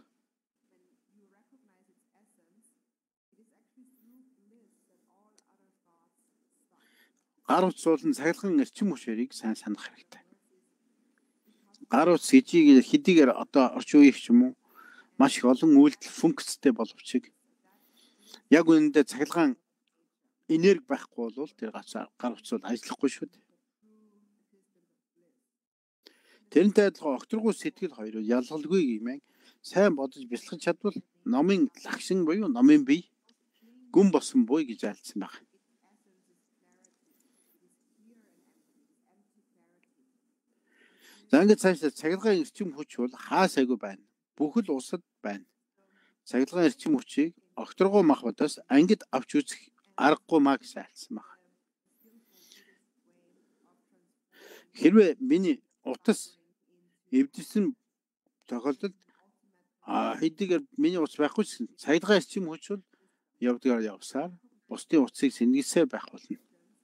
[SPEAKER 1] гар утас болон цахилгаан эрчим хүчээрийг сайн санах хэрэгтэй. Гар утас хэдийгээр одоо орчин үеих ч юм уу маш их олон үйлдэл функцтэй боловч яг үнэндээ цахилгаан энерги байхгүй бол тэр гар утас бол ажиллахгүй шүү дээ. Тэрнтэй адилхан огторгүй сэтгэл хоёр ялгалгүй гэмээр сайн бодож бясалгаж чадвал номын лагшин буюу номын бие гүн болсон буй гэж альцсан байна. За ингээд цаашаа цахилгаан эрчим хүч бол хаасайгүй байна. Бүхэл улсад байна. Цахилгаан эрчим хүчийг огторгой махбодоос ангид авч үзэх аргагүй маа гэж альцсан байна. Хэрвээ миний утас эвдсэн тохиолдолд хэдийгээр миний утас байхгүй ч цагдгаа эрчим хүч бол явдгаар явсаар бусдын утсыг сэнгээсээр байх болно.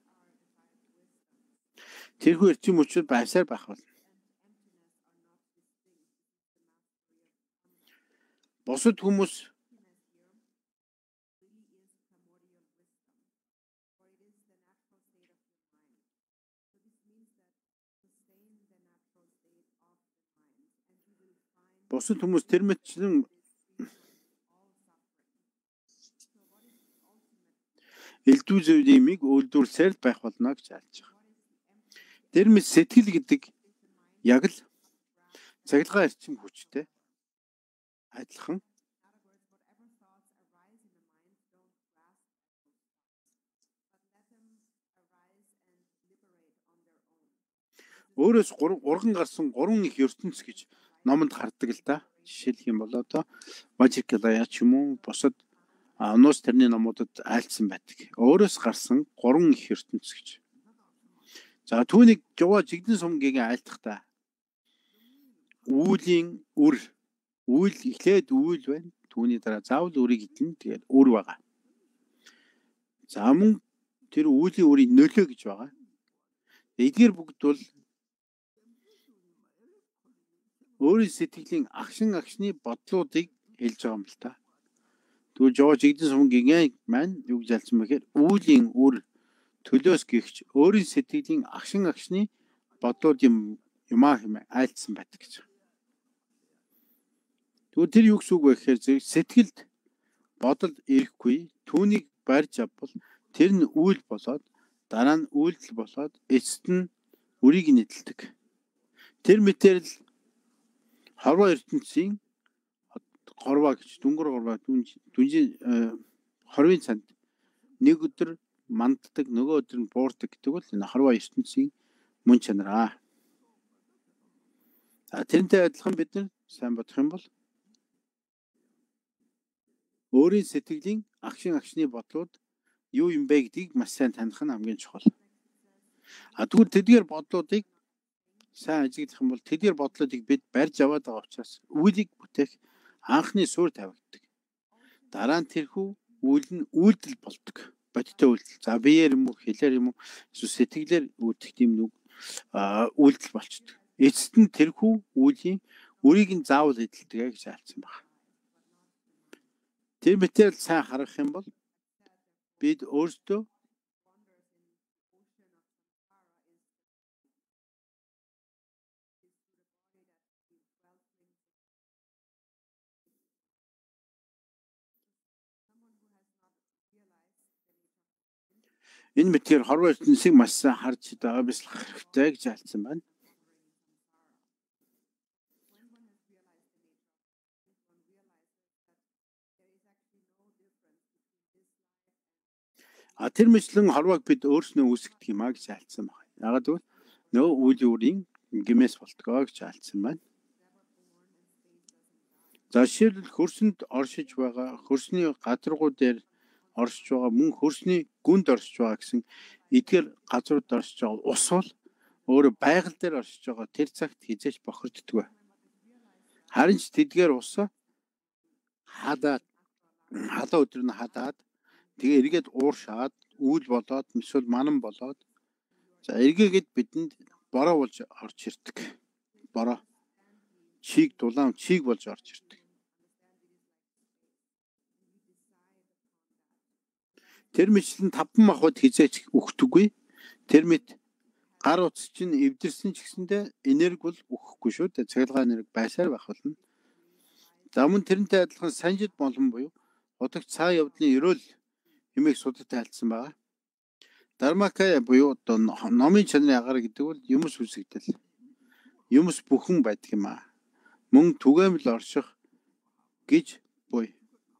[SPEAKER 1] Тэрхүү эрчим хүчүүд байсаар байх болно. Бусад хүмүүс тэр мэтчлэн элдв зүйлийг үйлдвэрлэсээр байх болно гэж айлж байгаа. Тэр мэт сэтгэл гэдэг яг л цагдгаа эрчим хүчтэй адилхан. Өөрөөс урган гарсан 3 их ертөнц гэж номонд гардаг л да. Жишээлх юм бол одоо Важиркалая ч юм уу бусад нуус тэрний номуудад айлцсан байдаг. Өөрөөс гарсан 3 их ертөнц гэж. За түүнийг жоо жигдэн сумгийн айлтгахдаа үүлийн үр үйл эхлээд үйл байна. Түүний дараа заавал үрийг идэн тэгээд үр байгаа. За мөн тэр үүлийн үрийн нөлөө гэж байгаа. Эдгээр бүгд бол өөрийн сэтгэлийн агшны бодлуудыг хэлж байгаа юм л та. Тэгвэл жоо жигдэн сумгийн маань юу гэж альцсан бэхээр үүлийн үр төлөөс гихч өөрийн сэтгэлийн агшны бодлууд юмаа хэмээн айлцсан байдаг гэж. Тэгвэл тэр юу гэсэн үг вэ гэхээр сэтгэлд бодол ирэхгүй түүнийг барьж авбал тэр нь үйл болоод дараа нь үйлдэл болоод эцэст нь үрийг нэдэлдэг. Тэр мэтэр л хорвоо ертөнцийн хорвоо гэж дүнгэр хорвоо дүнжийн хорвын цанд нэг өдөр манддаг нөгөө өдөр нь буурдаг гэдэг бол энэ хорвоо ертөнцийн мөн чанараа. Тэрнтэй адилхан бид нар сайн бодох юм бол өөрийн сэтгэлийн агшны бодлууд юу юм бэ гэдгийг маш сайн таних нь хамгийн чухал. Тэгвэл тэдгээр бодлуудыг сайн ажиглах юм бол тэдгээр бодлуудыг бид барьж аваад байгаа учраас үйлийг бүтээх анхны суурь тавигддаг. Дараа нь тэрхүү үйл нь үйлдэл болдог. Бодиттой үйлдэл. За биеэр юм уу, хэлээр юм уу, эсвэл сэтгэлээр үүдэх тийм нэг үйлдэл болчдөг. Эцэст нь тэрхүү үлийн үрийг нь заавал эдэлдэг гэж айлцсан байна. Тэр мэтэр сайн харах юм бол бид өөрсдөө энэ мэтэр хорвоо ертөнцийг маш сайн харж байгаа бислах хэрэгтэй гэж айлцсан байна. Тэр мэтлэн хорвоог бид өөрснөө үүсгдэг юм а гэж айлцсан байна. Ягаад гэвэл нөгөө үйл үрийн гимээс болтгоо гэж айлцсан байна. За жишээлбэл хөрсөнд оршиж байгаа, хөрсний гадаргуу дээр оршиж байгаа, мөн хөрсний гүнд оршиж байгаа гэсэн эдгээр газрууд оршиж байгаа ус бол өөрөө байгаль дээр оршиж байгаа тэр цагт хизээч бохирддгүй. Харин ч тэдгээр ус халаа өдөр нь хадаад тэгээ эргээд ууршаад үйл болоод эсвэл манан болоод за эргээгээд бидэнд бороо болж орж ирдэг. Бороо чиг дулаан чиг болж орж ирдэг. Тэр мэтлэн таван махбод хизээч өгдөггүй. Тэр мэт гар утас чинь эвдэрсэн ч гэсэндээ энерги бол өгөхгүй шүү дээ. Цахилгаан энерги байсаар байх болно. За мөн тэрнтэй адилхан санжид болон буюу удагч цаа явдлын ерөөл юмыг судалт айлцсан байгаа. Дармакая буюу одоо номын чанарын агаар гэдэг бол юмс үсгдэл. Юмс бүхэн байдаг юм аа. Мөн түгээмэл орших гэж буй.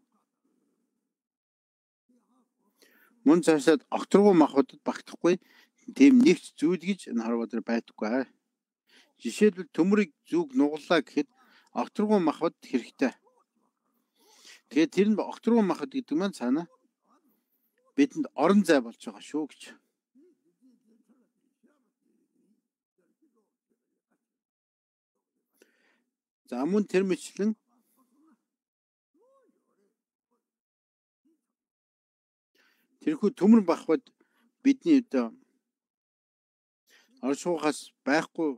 [SPEAKER 1] Мөн цаашаад огторгуу махбодод багтахгүй тийм нэгч зүйл гэж энэ хорвоо дээр байдаггүй. Жишээлбэл төмрийг зүг нугалаа гэхэд огторгуу махбод хэрэгтэй. Тэгээд тэр нь огторгуу махбод гэдэг маань цаана бидэнд орон зай болж байгаа шүү гэж. За мөн тэр мэтлэн тэрхүү төмөр бахвад бидний одоо оршуугаас байхгүй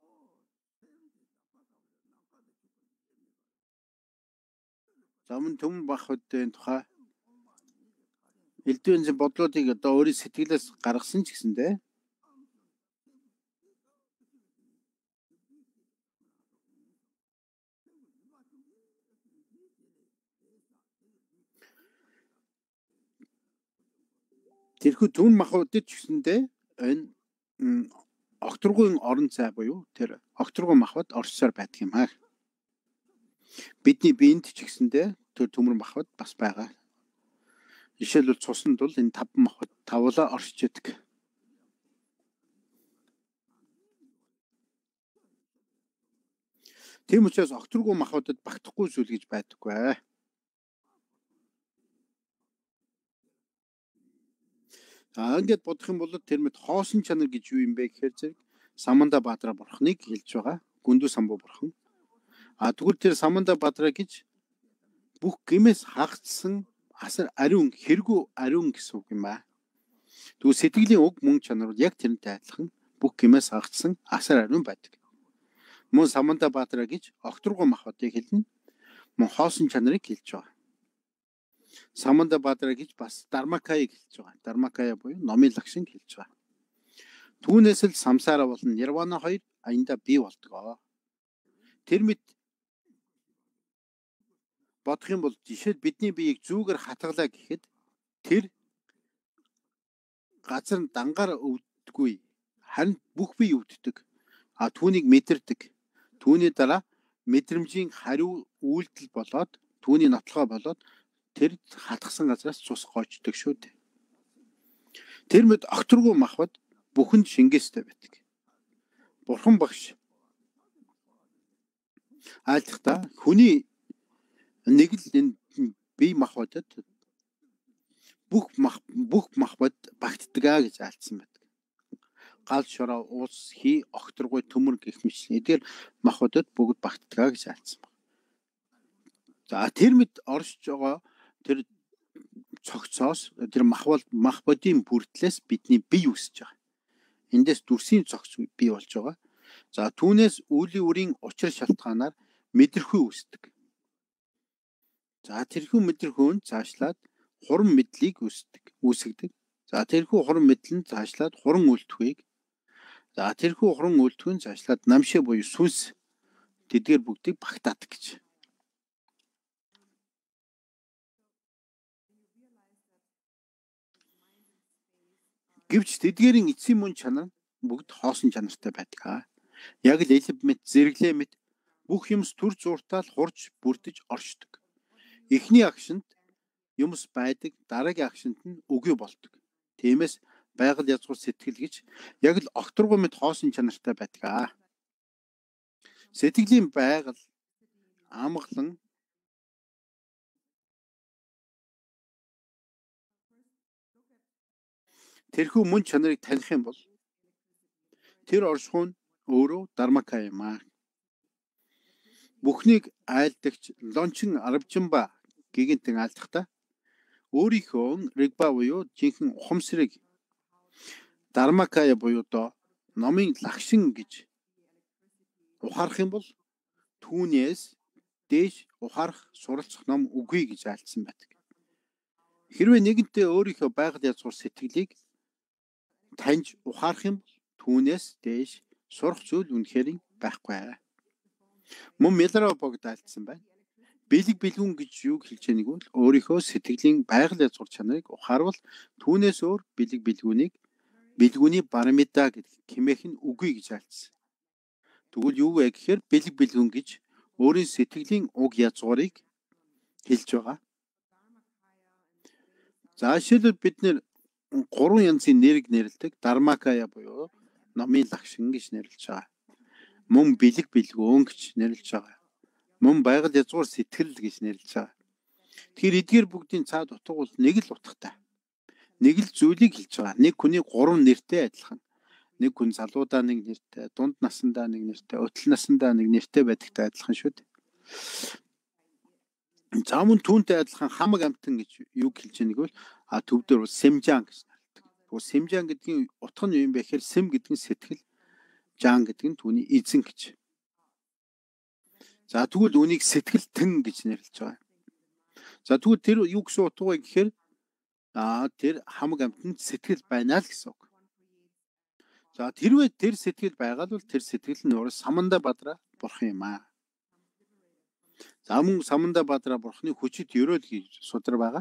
[SPEAKER 1] замун төмөр бахвадын тухай элдвэнзэн бодлуудыг одоо өөрийн сэтгэлээс гаргасан ч гэсэндээ тэрхүү төмөр бахвадд ч гэсэндээ энэ огторгуйн орон зай буюу тэр огторгуй махбод оршсоор байдаг юм аа. Бидний биед ч гэсэндээ тэр төмөр махбод бас байгаа. Жишээлбэл цуснд бол энэ 5 махбод тавлаа оршиж идэг. Тийм учраас огторгуй махбодод багтахгүй зүйл гэж байдаггүй. Ингээд бодох юм бол тэр мэд хоосон чанар гэж юу юм бэ гэхээр зэрэг Саманда Баатара бурхныг хэлж байгаа. Гүндүү самбуу бурхан. Тэгвэл тэр Саманда Баатара гэж бүх гимээс хагацсан асар ариун хэрэгүү ариун гэсэн үг юм ба. Тэгвэл сэтгэлийн уг мөн чанар бол яг тэрнтэй адилхан бүх гимээс хагацсан асар ариун байдаг. Мөн Саманда Баатара гэж огторгуй махбодыг хэлнэ. Мөн хоосон чанарыг хэлж байгаа. Саманда Баатара гэж бас Дармакаяг хэлж байгаа. Дармакая буюу номын лагшин хэлж байгаа. Түүнээс л самсара болон нирвана хоёр аянда бий болдог. Тэр мэд бодох юм бол жишээд бидний биеийг зүүгээр хатгалаа гэхэд тэр газар дангаар өвддөггүй. Харин бүх бие өвддөг. Түүнийг мэдэрдэг. Түүний дараа мэдрэмжийн хариу үйлдэл болоод түүний нотлохоо болоод тэр хатгсан газраас цус гоочдөг шүү дээ. Тэр мэд огторгуй махбод бүхэнд шингээстэй байдаг. Бурхан багш айлтгата хүний нэг л энэ бие махбодод бүх махбод багтдаг гэж айлтсан байдаг. Гал шороо уус хий огторгуй төмөр гэх мэт эдгээр махбодод бүгд багтдаг гэж айлтсан байна. За тэр мэд оршиж байгаа тэр цогцоос тэр махбодын бүртлээс бидний бие үсэж байгаа. Эндээс дүрсийн цогц бий болж байгаа. За түүнээс үлийн үрийн учир шалтгаанаар мэдрэхүй үсдэг. За тэрхүү мэдрэхүйн цаашлаад хуран мэдлийг үүсгдэг. За тэрхүү хуран мэдэл нь цаашлаад хуран үлдэхүйг. За тэрхүү хуран үлдэхүйн цаашлаад намшаа буюу сүнс тэдгээр бүгдийг багтаадаг гэж. Гэвч тэдгээрийн эцсийн мөн чанар бүгд хоосон чанартай байдаг. Яг л элев мэт зэрэглээ мэт бүх юмс төр зууртаал хурж бүрдэж оршдог. Эхний агшинд юмс байдаг, дараагийн агшинд нь үгүй болдог. Тиймээс байгаль язгуур сэтгэл гэж яг л огторгуй мэт хоосон чанартай байдаг. Сэтгэлийн байгаль амгалан тэрхүү мөн чанарыг таних юм бол тэр оршихуун өөрөө Дармакая юм аа. Бүхнийг айлдагч лончин арвжинба гигэнтэн айлдахдаа өөрийнхөө ригба буюу жинхэнэ ухамсарыг Дармакая буюу доо номын лагшин гэж ухаарах юм бол түүнээс дээш ухаарах суралцах ном үгүй гэж айлдсан байдаг. Хэрвээ нэгэнтээ өөрийнхөө байгаль язгуур сэтгэлийг таньж ухаарах юм бол түүнээс дээш сурах зүйл үнэхээр байхгүй. Мөн Милра богд айлдсан байна. Бэлэг бэлгүүн гэж юу хэлж байгааг бол өөрийнхөө сэтгэлийн байгаль язгуур чанарыг ухаарвал түүнээс өөр бэлгүүний барамида гэдэг хэмээх нь үгүй гэж айлдсан. Тэгвэл юу вэ гэхээр бэлэг бэлгүүн гэж өөрийн сэтгэлийн уг язгуурыг хэлж байгаа. За жишээлбэл бид нэр 3 янзын нэрийг нэрлэдэг. Дармакая буюу номын лагшин гэж нэрлэж байгаа. Мөн бэлэг бэлгүүн гэж нэрлэж байгаа. Мөн байгаль язгуур сэтгэл гэж нэрлэж байгаа. Тэгэхээр эдгээр бүгдийн цаад утга бол нэг л утгатай. Нэг л зүйлийг хэлж байгаа. Нэг хүний 3 нэртэй адилхан. Нэг хүн залуудаа нэг нэртэй, дунд насандаа нэг нэртэй, өтөл насандаа нэг нэртэй байдагтай адилхан шүү дээ. За мөн түүнтэй адилхан хамаг амтан гэж юу хэлж байгааг бол төв дээр бол сэмжан гэж нэрлэдэг. Тэгвэл сэмжан гэдгийн утга нь юу юм бэ гэхээр сэм гэдэг нь сэтгэл, жан гэдэг нь түүний эзэн гэж. За тэгвэл үүнийг сэтгэлтэн гэж нэрлэж байгаа. За тэгвэл тэр юу гэсэн утга вэ гэхээр тэр хамаг амьтанд сэтгэл байна л гэсэн үг. За тэрвээ тэр сэтгэл байгаа бол тэр сэтгэл нь өөрөө Саманда Бадраа бурхан юм аа. За мөн Саманда Бадраа бурханы хүчит ёроол гэж судар байгаа.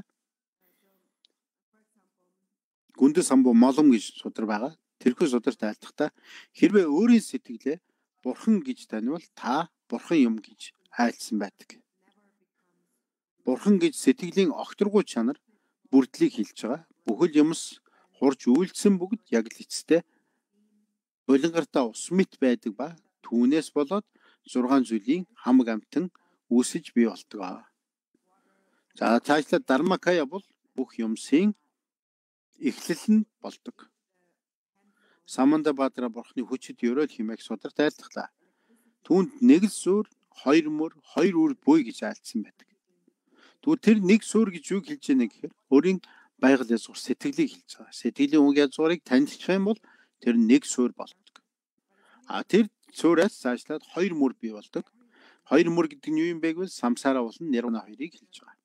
[SPEAKER 1] Гүндэ самбуу молом гэж судар байгаа. Тэрхүү сударт айлтгахдаа хэрвээ өөрийн сэтгэлээ бурхан гэж танивал та бурхан юм гэж айлтсан байдаг. Бурхан гэж сэтгэлийн огторгуй чанар бүрдлийг хэлж байгаа. Бүхэл юмс хурж үйлдсэн бүгд яг л эцэстээ булангартаа ус мэт байдаг ба түүнээс болоод 6 зүйлийн хамаг амтан үүсэж бий болдог. За цаашлаад Дармакая бол бүх юмсын эхлэл нь болдог. Саманда Бадраа бурхны хүчит ёроол хэмээх сударт айлтглаа. Түүнд нэг л сүр, хоёр мөр, хоёр үр буй гэж айлтсан байдаг. Тэгвэл тэр нэг сүр гэж юу хэлж яана гэхээр өөрийн байгаль язгуур сэтгэлийг хэлж байгаа. Сэтгэлийн үг язгуурыг таньчих юм бол тэр нэг сүр болдог. Тэр сүрээс цаашлаад хоёр мөр бий болдог. Хоёр мөр гэдэг нь юу юм бэ гэвэл самсараа болон нирвана хоёрыг хэлж байгаа.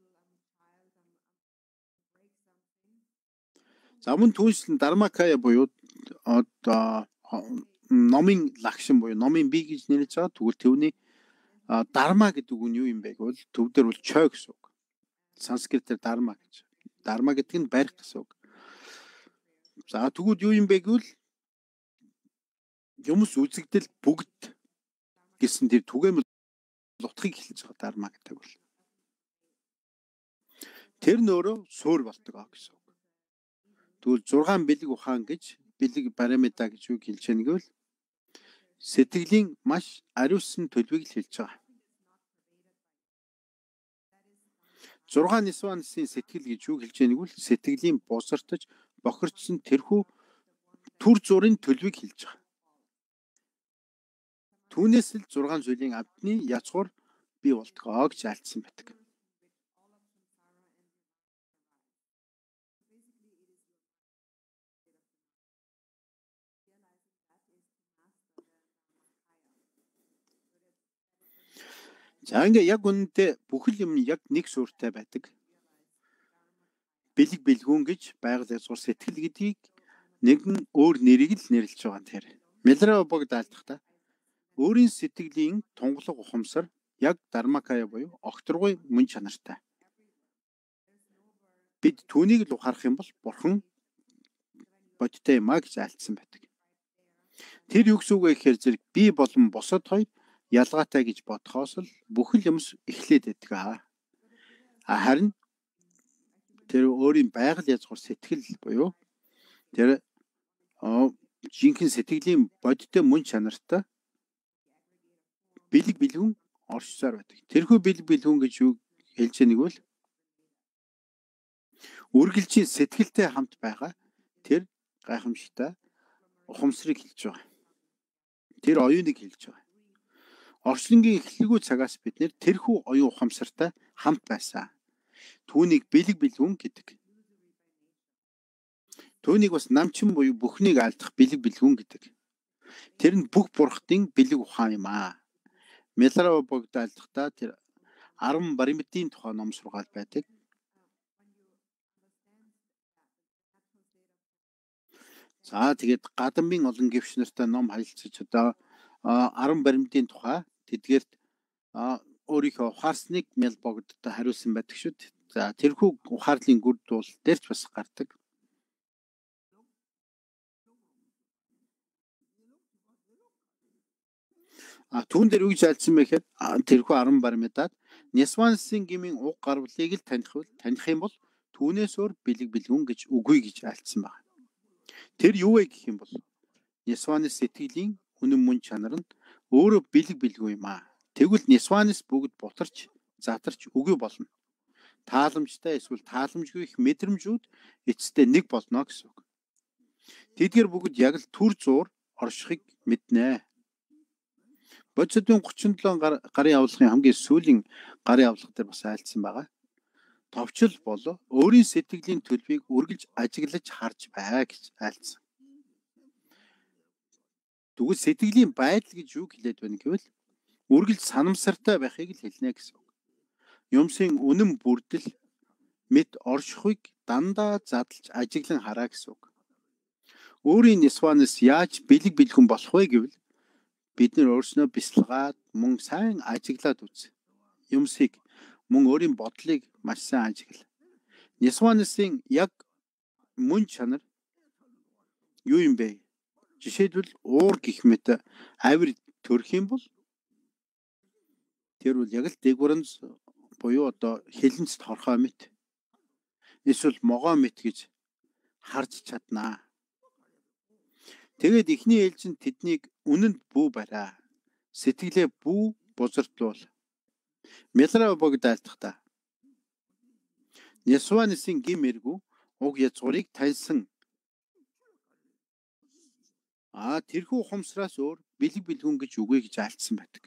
[SPEAKER 1] За мөн түүнчлэн Дармакая буюу номын лагшин буюу номын бие гэж нэрлэж байгаа. Тэгвэл түүний Дарма гэдэг үг нь юу юм бэ гэвэл төв дээр бол чой гэсэн үг. Санскритээр Дарма гэж. Дарма гэдэг нь барих гэсэн үг. За тэгвэл юу юм бэ гэвэл юмс үзэгдэл бүгд гэсэн тэр түгээмэл утгыг хэлж байгаа Дарма гэдэг бол. Тэр нөөрөө суур болдог гэсэн үг. Тэгвэл 6 бэлэг ухаан гэж бэлэг парамида гэж үг хэлж яана гэвэл сэтгэлийн маш ариусан төлөвийг л хэлж байгаа. 6 нисванысын сэтгэл гэж юу хэлж яана гэвэл сэтгэлийн босортож бохирдсон тэрхүү төр зургийн төлөвийг хэлж байгаа. Түүнээс л 6 зүйлийн амтны язгуур бий болдгоо гэж айлтсан байдаг. За ингээ яг үнэндээ бүхэл юм яг нэг суурьтай байдаг. Бэлэг бэлгүүн гэж байгаль язгуур сэтгэл гэдгийг нэгэн өөр нэрийг л нэрлэж байгаа тэр. Мэлраа богд айлтгахдаа өөрийн сэтгэлийн тунгалаг ухамсар яг Дармакая буюу огторгуй мөн чанартай. Бид түүнийг л ухаарах юм бол бурхан бодтой юм а гэж айлтсан байдаг. Тэр юу гэсэн үг вэ гэхээр зэрэг би болон бусад хоёр ялгаатай гэж бодхоос л бүхэл юмс эхлээд байдаг. Харин тэр өөрийн байгаль язгуур сэтгэл буюу тэр жинхэнэ сэтгэлийн бодтой мөн чанартай бэлэг бэлгүүн оршсоор байдаг. Тэрхүү бэлэг бэлгүүн гэж юу хэлж яаныг бол үргэлжийн сэтгэлтэй хамт байгаа тэр гайхамшигтай ухамсарыг хэлж байгаа. Тэр оюуныг хэлж байгаа. Орчлонгийн эхлэлгүй цагаас бид нэр тэрхүү оюун ухамсартай хамт байсан. Түүнийг бэлэг бэлгүүн гэдэг. Түүнийг бас намчин буюу бүхнийг алдах бэлэг бэлгүүн гэдэг. Тэр нь бүх бурхтын бэлэг ухаан юм аа. Мэлраа богд айлтгахдаа тэр 10 баримтын тухай ном сургаал байдаг. За тэгээд гадамбын олон гівч нартай ном харилцаж одоо 10 баримтын тухай тэдгээрт өөрийнхөө ухаарсныг Мэл богдтой хариулсан байдаг шүү дээ. За тэрхүү ухаарлын гүр дуул дээрч бас гардаг. Түүн дээр үгж альцсан мэхээр тэрхүү 10 баримтад Нисвансын гмийн уг гарвлыг л таних юм бол түүнээс өөр бэлэг бэлгүүн гэж үгүй гэж альцсан байна. Тэр юу вэ гэх юм бол Нисваны сэтгэлийн үнэн мөн чанар нь өөрөө бэлэг бэлгүй юм аа. Тэгвэл Нисванис бүгд бутарч затарч үгүй болно. Тааламжтай эсвэл тааламжгүй их мэдрэмжүүд эцэстээ нэг болно гэсэн үг. Тэдгээр бүгд яг л төр зуур оршихыг мэднэ. Бодисодын 37 гарын авлагын хамгийн сүүлийн гарын авлага дээр бас айлцсан байгаа. товчл болоо өөрийн сэтгэлийн төлөвийг үргэлж ажиглаж харж бай гэж айлцсан. Тэгвэл сэтгэлийн байдал гэж юу хэлээд байна гэвэл үргэлж санамсартай байхыг л хэлнэ гэсэн үг. Юмсын үнэн бүрдэл мэд оршихуйг дандаа задлж ажиглан хараа гэсэн үг. Өөрийн нисванаас яаж бэлэг бэлгэн болох вэ гэвэл бид нар өөрснөө бясалгаад мөн сайн ажиглаад үз. Юмсыг мөн өөрийн бодлыг маш сайн ажигла. Нисванасын яг мөн чанар юу юм бэ? Жишээлбэл уур гэх мэт авир төрөх юм бол тэр бол яг л дэгвэранц буюу одоо хилэнцэд хорхоо мэт эсвэл могоо мэт гэж харж чаднаа. Тэгээд эхний ээлжинд тэднийг үнэнд бүү бараа. Сэтгэлээ бүү бузартуул. Мэлраа богд айлтгата. Нисванасын гим эргүү уг язгуурыг таньсан. Тэрхүү ухамсараас өөр бэлэг бэлгүн гэж үгүй гэж айлтсан байдаг.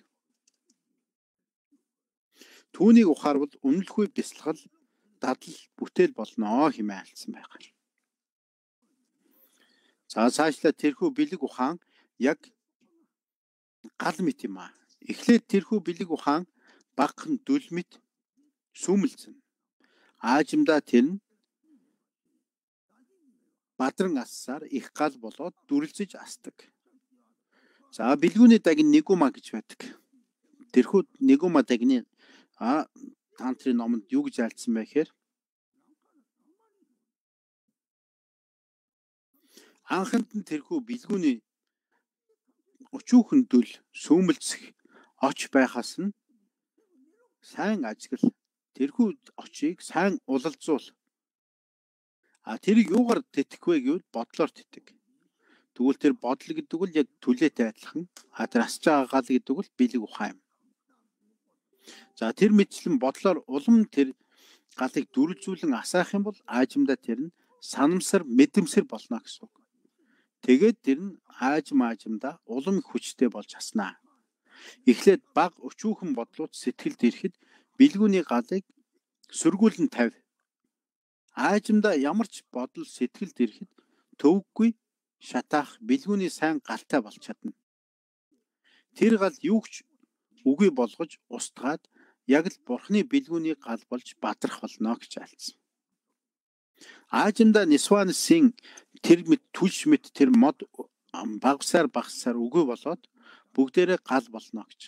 [SPEAKER 1] Түүнийг ухаарвал үнэлэхгүй бясалгал, дадал, бүтээл болно хэмээн айлтсан байгаа. За цаашлаа тэрхүү бэлэг ухаан яг гал мэт юм аа. Эхлээд тэрхүү бэлэг ухаан багхан дүл мэт сүмэлцэн. Аажимдаа тэр нь бадран ассаар их гал болоод дүрлзэж асдаг. За бэлгүүний дагин нэгума гэж байдаг. Тэрхүү нэгума дагны тантрын номонд юу гэж айлцсан бэ гэхээр анханд нь тэрхүү бэлгүүний өчүүхэн дүл сүмэлцэх оч байхаас нь сайн ажигл тэрхүү очийг сайн улалзуул. Тэрийг юугаар тэтгэх вэ гэвэл бодлоор тэтг. Тэгвэл тэр бодол гэдэг нь яг түлээтэй адилхан. Тэр асж байгаа гал гэдэг нь бэлэг ухаан юм. За тэр мэтчлэн бодлоор улам тэр галыг дүрлзүүлэн асаах юм бол аажимдаа тэр нь санамсар мэдэмсэр болно гэсэн үг. Тэгээд тэр нь аажимдаа улам хүчтэй болж аснаа. Эхлээд баг өчүүхэн бодлууд сэтгэлд ирэхэд бэлгүүний галыг сөргүүлэн тавь. Аажимдаа ямар ч бодол сэтгэлд ирэхэд төвөггүй шатаах бэлгүүний сайн галтай болж чадна. Тэр гал юу ч үгүй болгож устгаад яг л бурхны бэлгүүний гал болж бадрах болно гэж айлцсан. Аажимдаа нисванасын тэр мэд түлш мэд тэр мод багсаар үгүй болоод бүгдээрээ гал болно гэж.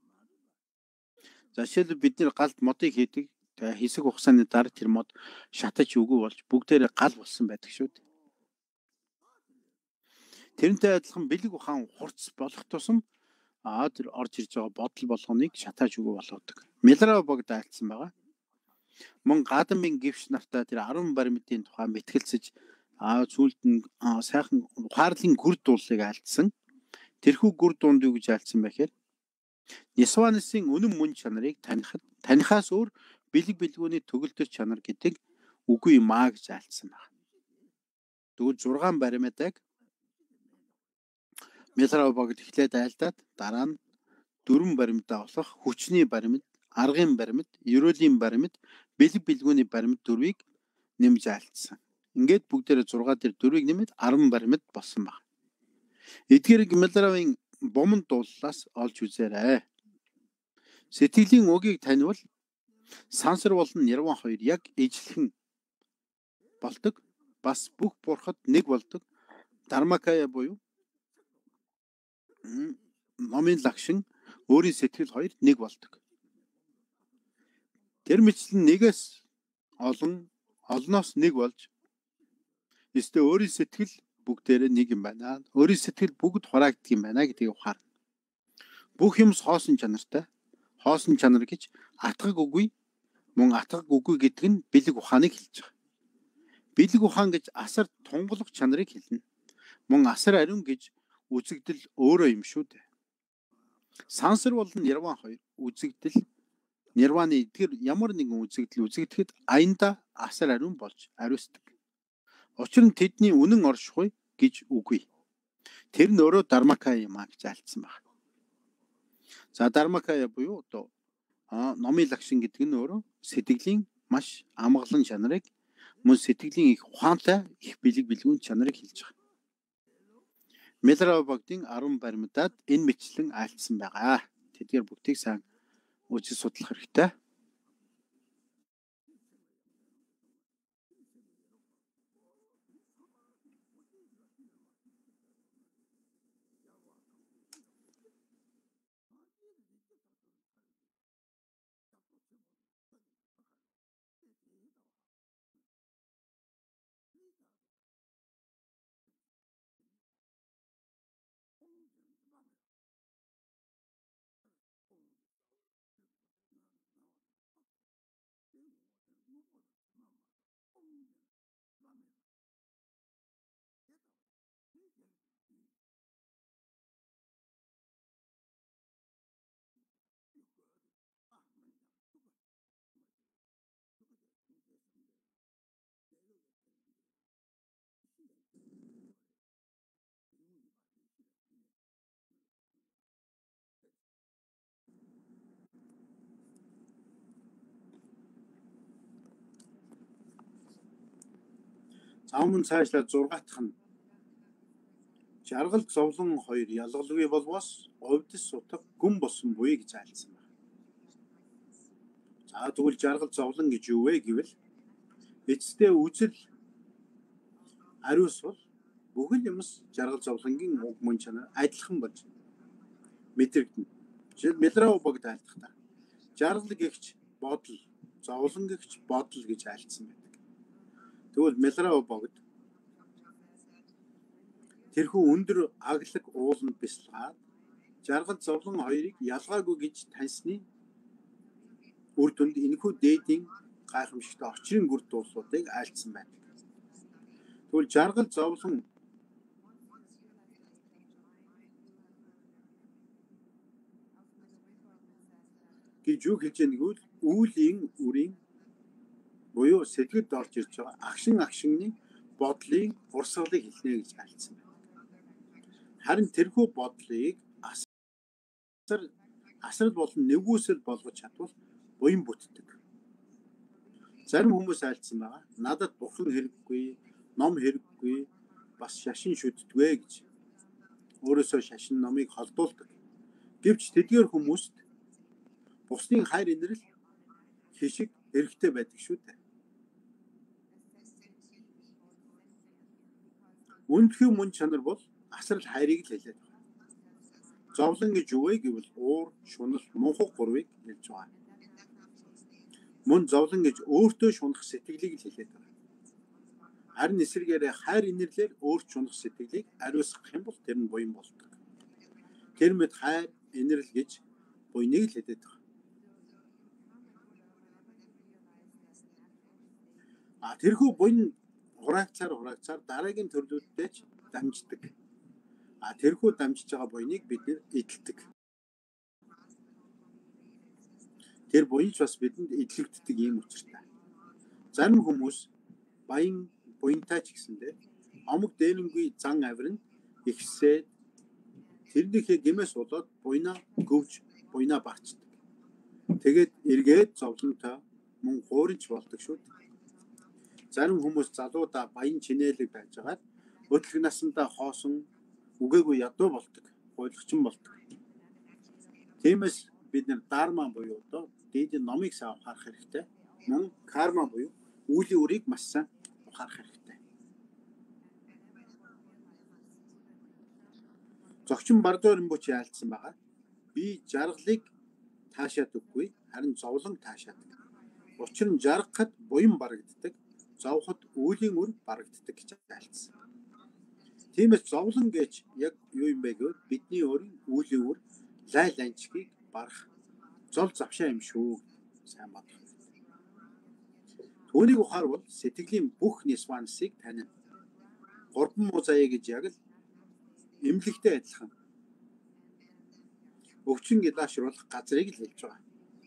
[SPEAKER 1] За жишээлбэл бид нэр галд модыг хийдэг. Хэсэг хугацааны дараа тэр мод шатаж үгүй болж бүгдээрээ гал болсон байдаг шүү дээ. Тэрнтэй адилхан бэлэг ухаан хурц болох тусам тэр орж ирж байгаа бодол болгоныг шатааж үгүй болгодог. Мэлраа богд айлцсан байгаа. Мөн гадамын гівш нартаа тэр 10 баримтын тухай мэтгэлцэж зүйлд нь сайхан ухаарлын гүр дуулыг айлцсан. Тэрхүү гүр дунд юу гэж айлцсан бэ гэхээр нисванасын үнэн мөн чанарыг танихаас өөр бэлэг бэлгүүний төгөлдөр чанар гэдэг үгүй юм аа гэж айлцсан байна. Тэгвэл 6 баримтыг Мэлраа богд эхлээд айлдаад дараа нь 4 баримтаа болох хүчний баримт, аргын баримт, ерөөлийн баримт, бэлэг бэлгүүний баримт 4-ийг нэмж айлцсан. Ингээд бүгдээрээ 6 дээр 4-ийг нэмээд 10 баримт болсон байна. Эдгээрийг Мэлравын бомон дууллаас олж үзээрэй. Сэтгэлийн үгийг танивал сансар болон нирван хоёр яг ижлэхэн болдог. Бас бүх бурхад нэг болдог. Дармакая буюу номын лагшин өөрийн сэтгэл хоёр нэг болдог. Тэр мэтлэн нэгээс олноос нэг болж эсвэл өөрийн сэтгэл бүгдээрээ нэг юм байна. Өөрийн сэтгэл бүгд хураагддаг юм байна гэдгийг ухаарна. Бүх юмс хоосон чанартай. Хоосон чанар гэж атгаг үгүй мөн атгаг үгүй гэдэг нь бэлэг ухааныг хэлж байгаа. Бэлэг ухаан гэж асар тунгалах чанарыг хэлнэ. Мөн асар ариун гэж үзэгдэл өөрөө юм шүү дээ. Сансар болон нирван хоёр үзэгдэл нирваны эдгээр ямар нэгэн үзэгдэл үзэгдэхэд аянда асар ариун болж ариусдаг. Учир нь тэдний үнэн оршихуй гэж үгүй. Тэр нь өөрөө дармакая юм а гэж айлцсан байна. За дармакая буюу одоо номын лагшин гэдэг нь өөрөө сэтгэлийн маш амгалан чанарыг мөн сэтгэлийн их ухаантай их бэлэг бэлгүүн чанарыг хэлж байгаа. Мэлрав багтын 10 баримтад энэ мэтлэн айлтсан байгаа. Тэдгээр бүгдийг сайн үзэж судлах хэрэгтэй. Заамын цаашлаад 6 дахь нь жаргал зовлон хоёр ялгалгүй болвоос овдис сутга гүн болсон буй гэж айлцсан байна. За тэгвэл жаргал зовлон гэж юу вэ гэвэл эцэстээ үзэл ариус бол бүхэл юмс жаргал зовлонгийн уг мөн чанар адилхан болж мэдрэгдэнэ. Жишээл Мэлрав багт айлтгахдаа жаргал гэгч бодол, зовлон гэгч бодол гэж айлцсан байдаг. Тэгвэл Мэлрав багт тэрхүү өндөр аглаг ууланд бясалгаад жаргал зовлон хоёрыг ялгаагүй гэж таньсны үр дүнд энэхүү дээдийн гайхамшигтай очрын гүр дууслуудыг айлтсан байдаг. Тэгвэл жаргал зовлон гэж юу хэлж яах нэгвэл үүлийн үрийн буюу сэтгэлд орж ирж байгаа агшинны бодлын урсгалыг хэлнэ гэж айлцсан байна. Харин тэрхүү бодлыг асар болон нэгүсэл болгож чадвал буян бүтдэг. Зарим хүмүүс айлцсан байгаа. Надад бурхан хэрэггүй, ном хэрэггүй, бас шашин шүтдэгвэ гэж өөрөөсөө шашин номыг холдуулдаг. Гэвч тэдгээр хүмүүст бусдын хайр инрэл хишиг хэрэгтэй байдаг шүү дээ. Үндхүү мөн чанар бол асрал хайрыг л хэлээд байна. Зовлон гэж юу вэ гэвэл уур, шунал, мунхаг гурвыг хэлж байгаа. Мөн зовлон гэж өөртөө шунах сэтгэлийг л хэлээд байна. Харин эсвэргээр хайр инэрлэр өөрт шунах сэтгэлийг ариусгах юм бол тэр нь буян болдог. Тэр мэд хайр инэрл гэж буйныг л хэлээд байна. Тэрхүү буян хураагцаар дараагийн төрлүүдтэй ч дамждаг. Тэрхүү дамжиж байгаа буйныг бид нэр эдэлдэг. Тэр буян ч бас бидэнд эдлэгддэг юм учиртай. Зарим хүмүүс буянтай ч гэсэндээ омог дээрэнгүй зан авирнд ихсээд тэрнийхээ гэмээс болоод буйнаа гөвж буйнаа барчдаг. Тэгээд эргээд зовлонтой мөн хууринч болдог шүү дээ. Зарим хүмүүс залуудаа баян чинээлэг байж байгаад өдлөг насандаа хоосон үгээгүй ядуу болдог, хуйлгчин болдог. Тиймээс бид нар дарма буюу одоо дээдийн номыг сайн ухаарах хэрэгтэй. Мөн карма буюу үүлийн үрийг маш сайн ухаарах хэрэгтэй. Зогчин Бардор Римпоче айлцсан байгаа. Би жаргалыг таашаадаггүй, харин зовлон таашаадаг. Учир нь жаргахад буян барагддаг, зовход үүлийн үр барагддаг гэж айлцсан. Тиймээс зовлон гэж яг юу юм бэ гэвэл бидний өөрийн үүлийн үр лай ланчгийг барах зол завшаа юм шүү. Сайн бодох. Түүнийг ухаарвал сэтгэлийн бүх нисвансыг танина. Гурван муу заяа гэж яг л эмнэлэгтэй адилхан. Өвчин гилаашруулах газрыг л хэлж байгаа.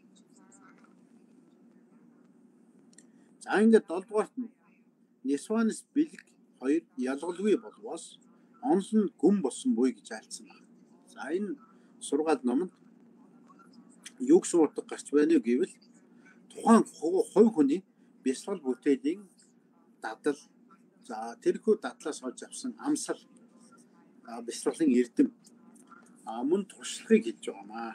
[SPEAKER 1] За ингээд 7 дугаарт нь Нисванс бэлэг хоёр ялгалгүй болвоос онол нь гүн болсон буй гэж айлцсан байна. За энэ сургаал номонд юг суурдаг гарч байна уу гэвэл тухайн хувь хүний бясалгал бүтээлийн дадал. За тэрхүү дадлаас олж авсан амсал бясалгалын эрдэм мөн туршлагыг хэлж байгаамаа.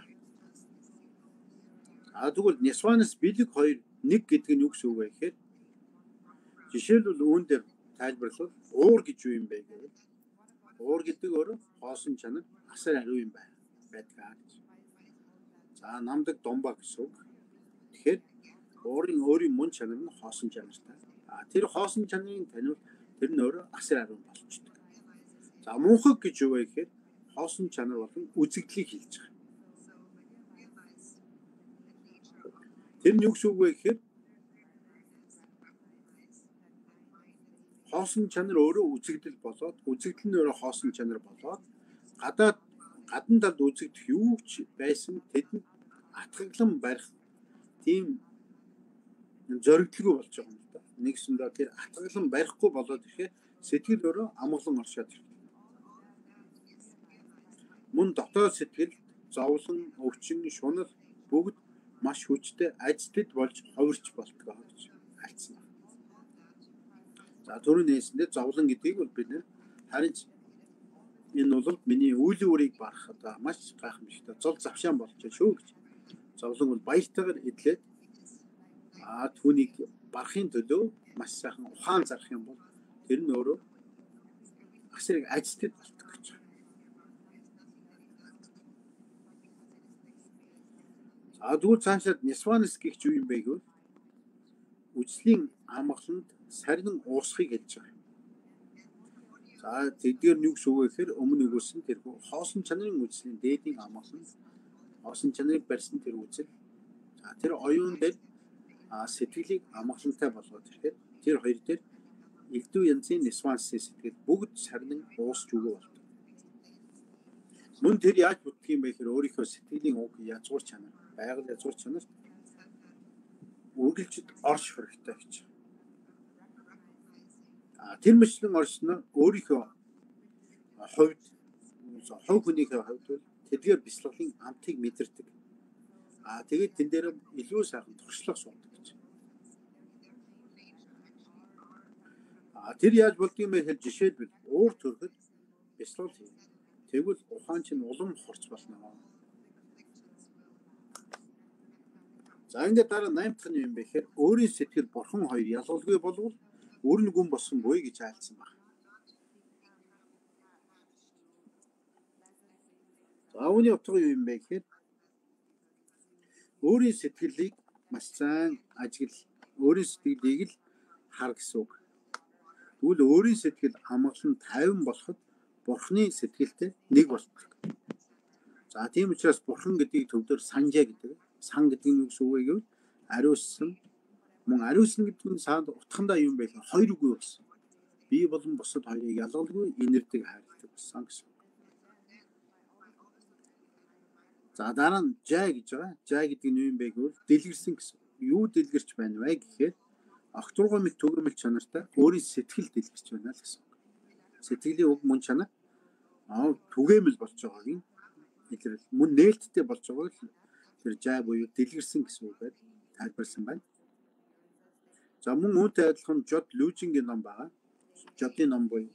[SPEAKER 1] Тэгвэл Нисванаас бэлэг 2 1 гэдэг нь юу гэсэн үг вэ гэхээр жишээлбэл үүн дээр тайлбарлал уур гэж юу юм бэ гэвэл уур гэдэг өөрөө хоосон чанар асар ариун юм байдаг гэж. За намдаг домбаа гэсэн үг. Тэгэхээр уурын өөрийн мөн чанар нь хоосон чанартай. Тэр хоосон чанарын таниул тэр нь өөрөө асар ариун болчихдог. За мунхаг гэж юу вэ гэхээр хоосон чанар болон үзэгдлийг хэлж байгаа. Тэр нь юу гэсэн үг вэ гэхээр хоосон чанар өөрөө үзэгдэл болоод үзэгдэл нь өөрөө хоосон чанар болоод гадна талд үзэгдэх юу ч байсан тэдэнд атгаглан барих тийм зоригдлгүй болж байгаа юм л да. Нэгсэндээ тэр атгаглан барихгүй болоод ирэхээр сэтгэл өөрөө амгалан оршоод ирдэг. Мөн дотоод сэтгэл зовлон, өвчин, шунал бүгд маш хүчтэй ажилтд болж ховирч болтгоо гэж альцсан. За түрүүн нээсэндээ зовлон гэдгийг бол бид харин энэ бол миний үйл үүрийг барахад маш гайхамшигтай зол завшаан болж шүү гэж. Зовлон бол баяртайгаар эдлээд түүнийг барахын төлөө маш сайхан ухаан зарах юм бол тэр нь өөрөө асар их ажилтд болдог гэж. Тэгвэл цаашаад Нисванас гэх юу юм бэ гэвэл үжлийн амгаланд сарнин уусхыг хэлж байгаа. За тэдгээр нь юу гэсэн үг вэ гэхээр өмнө өгүүлсэн тэр хоосон чанарын үжлийн дээдийн амгаланд хоосон чанарыг барьсан тэр үжил. За тэр оюун дээр сэтгэлийг амгалантай болгоод ирэхэд тэр хоёр дээр элдв янзын Нисванасын сэтгэл бүгд сарнин уусч өгөө болдог. Мөн тэр яаж бүтдэг юм бэ гэхээр өөрийнхөө сэтгэлийн уг язгуур чанар, байгаль язгуур чанар үргэлжид орш хэрэгтэй гэж. Тэр мэтлэн орсноо өөрийнхөө хувьд хувь хүнийхээ хувьд тэдгээр бясалгалын амтыг мэдэрдэг. Тэгээд тэн дээр илүү сайхан туршлага суудаг гэж. Тэр яаж болдго юм бэ гэхээр жишээлбэл уур төрөхөд бясалгал хийнэ. Тэгвэл ухаан чинь улам хорц болно. За ингээд дараа 8 дахь нь юм бэ гэхээр өөрийн сэтгэл бурхан хоёр ялгалгүй болвол өрн гүн болсон буй гэж айлцсан байна. За үүний утга юу юм бэ гэхээр өөрийн сэтгэлийг маш сайн ажиглал, өөрийн сэтгэлийг л хар гэсэн үг. Тэгвэл өөрийн сэтгэл амгалан тайван болоход бурхны сэтгэлтэй нэг болдог. За тийм учраас бурхан гэдгийг төвдөр санжаа гэдэг. Сан гэдэг нь юу гэсэн үг вэ гэвэл ариуссан. Мөн ариуссан гэдэг нь санд утгандаа юм бэ гэхээр хоёр үгүй болсон. Би болон бусад хоёрыг ялгалгүй инэрдэг хайрладаг болсон гэсэн. За дараа нь жай гэж байгаа. Жай гэдэг нь юу юм бэ гэвэл дэлгэрсэн гэсэн. Юу дэлгэрч байна вэ гэхээр огторгоо мэд төгөөмөл чанартай өөрийн сэтгэл дэлгэрч байна л гэсэн. Сэтгэлийн уг мөн чанар түгээмэл болж байгааг нь илэрэл. Мөн нээлттэй болж байгааг л тэр жай буюу дэлгэрсэн гэсэн үгээр тайлбарласан байна. За мөн үүнтэй адилхан Жод Лүжингийн ном байгаа. Жодын ном буюу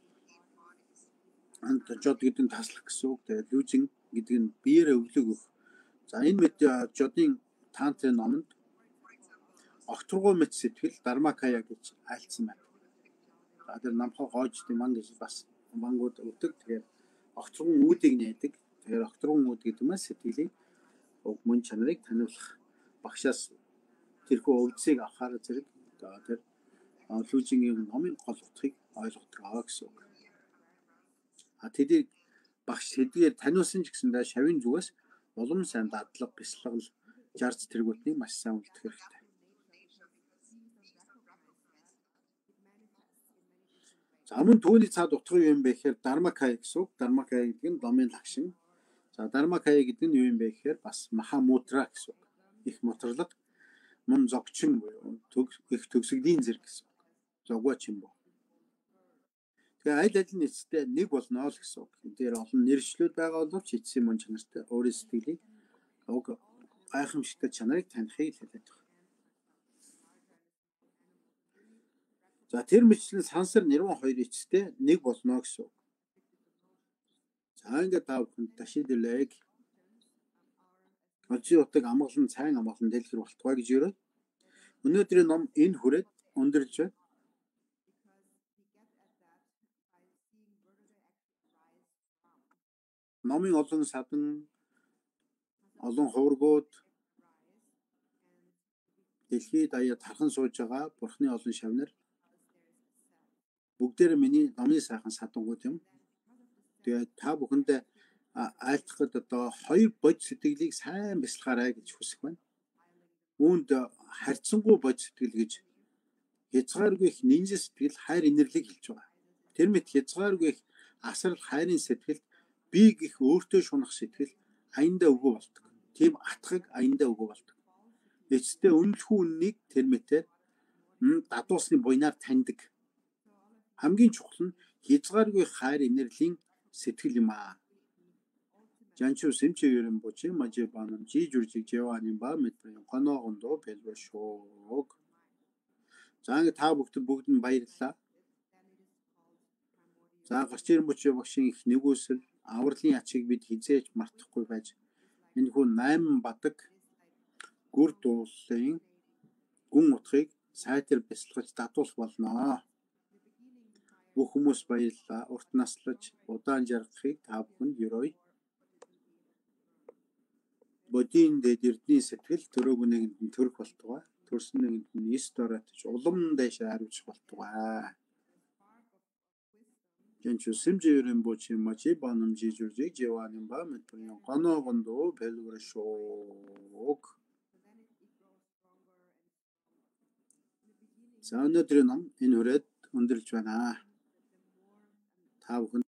[SPEAKER 1] Жод гэдэг нь таслах гэсэн үг. Тэгээд Лүжин гэдэг нь биеэрээ өглөг өгөх. За энэ мэд Жодын тантрын номонд огторгоо мэд сэтгэл Дармакая гэж айлцсан байна. За тэр намхаа гоождын ман гэж бас мангууд өгдөг. Тэгээд огторгон үүдийг нээдэг. Тэгэхээр огторгон үүд гэдэг нь сэтгэлийн уг мөн чанарыг таниулах багшаас тэрхүү өвдсийг авахаар зэрэг тэр Лүжингийн номын гол утгыг ойлгодог гэсэн үг. Тэдийг багш хэдгээр таниулсан ч гэсэндээ шавийн зүгээс улам сайн дадлаг, бясалгал, жарц тэргүүтнийг маш сайн үлдэх хэрэгтэй. За мөн түүний цаад утга юу юм бэ гэхээр Дармакая гэсэн үг. Дармакая гэдэг нь домын лагшин. За Дармакая гэдэг нь юу юм бэ гэхээр бас Махамудра гэсэн үг. Их мотрлог, мөн зогчин буюу их төгсгөлийн зэрэг гэсэн үг. Зогвооч юм бо. Тэгээ аль аль нь эцэстээ нэг болно л гэсэн үг. Дээр олон нэршлүүд байгаа боловч эцсийн мөн чанартай өөрийн сэтгэлийг уг гайхамшигтай чанарыг таних хэлээд байна. За тэр мэтчлэн сансар нэрвэн хоёр эцтэй нэг болно гэсэн. За ингээд та бүхэнд ташидлыг олжийн утаг амгалан цайн амгалан дэлгэр болтугай гэж өрөө. Өнөөдрийн ном энэ хүрээд өндөрлж байна. Номын олон садан, олон хуврагууд дэлхийд даяар тархан сууж байгаа Бурхны олон шавнар бүгдээр миний номын сайхан садангууд юм. Тэгээд та бүхэндээ айлтгахад одоо хоёр бод сэтгэлийг сайн бясалгаарай гэж хүсэх байна. Үүнд харьцангуй бод сэтгэл гэж хязгааргүй их нинжи сэтгэл, хайр инэрлийг хэлж байгаа. Тэр мэт хязгааргүй их асрал хайрын сэтгэл, би гих өөртөө шунах сэтгэл аяндаа өгөө болдог. Тийм атгаг аяндаа өгөө болдог. Эцэстээ үнэлэхүү үннийг тэр мэтээр дадуусны буйнаар таньдаг. Хамгийн чухал нь хязгааргүй хайр инэрлийн сэтгэл юм аа. Жанчуу сэмчээрэн бочи мажи банам жи журжиг жеванин ба мэдбэн гоноогондоо бэлбэшөөг. За ингээд та бүгд нь баярлалаа. За гарч ирэн бочи багшийн их нэгүсэл авралын ачийг бид хизээж мартахгүй байж энэ хүн 8 бадаг гүр дуулын гүн утгыг сайтар бясалгаж дадуулах болно. Бүх хүмүүс баярлалаа. Урт наслаж удаан жаргахыг та бүхэнд ерөөй. Бодийн дэд эрдний сэтгэл төрөөг нэгэнд нь төрөх болтугай. Төрсөн нэгэнд нь эс дороотж улам дэшээ хариуцах болтугай. Жанчу сэмжээрэн бочи мачи банамжи журжиг жеванин ба мэдбэн гоноогондоо бэлбэшөөг. За өнөөдрийн ном энэ хүрээд өндөрлж байна. Та бүхэн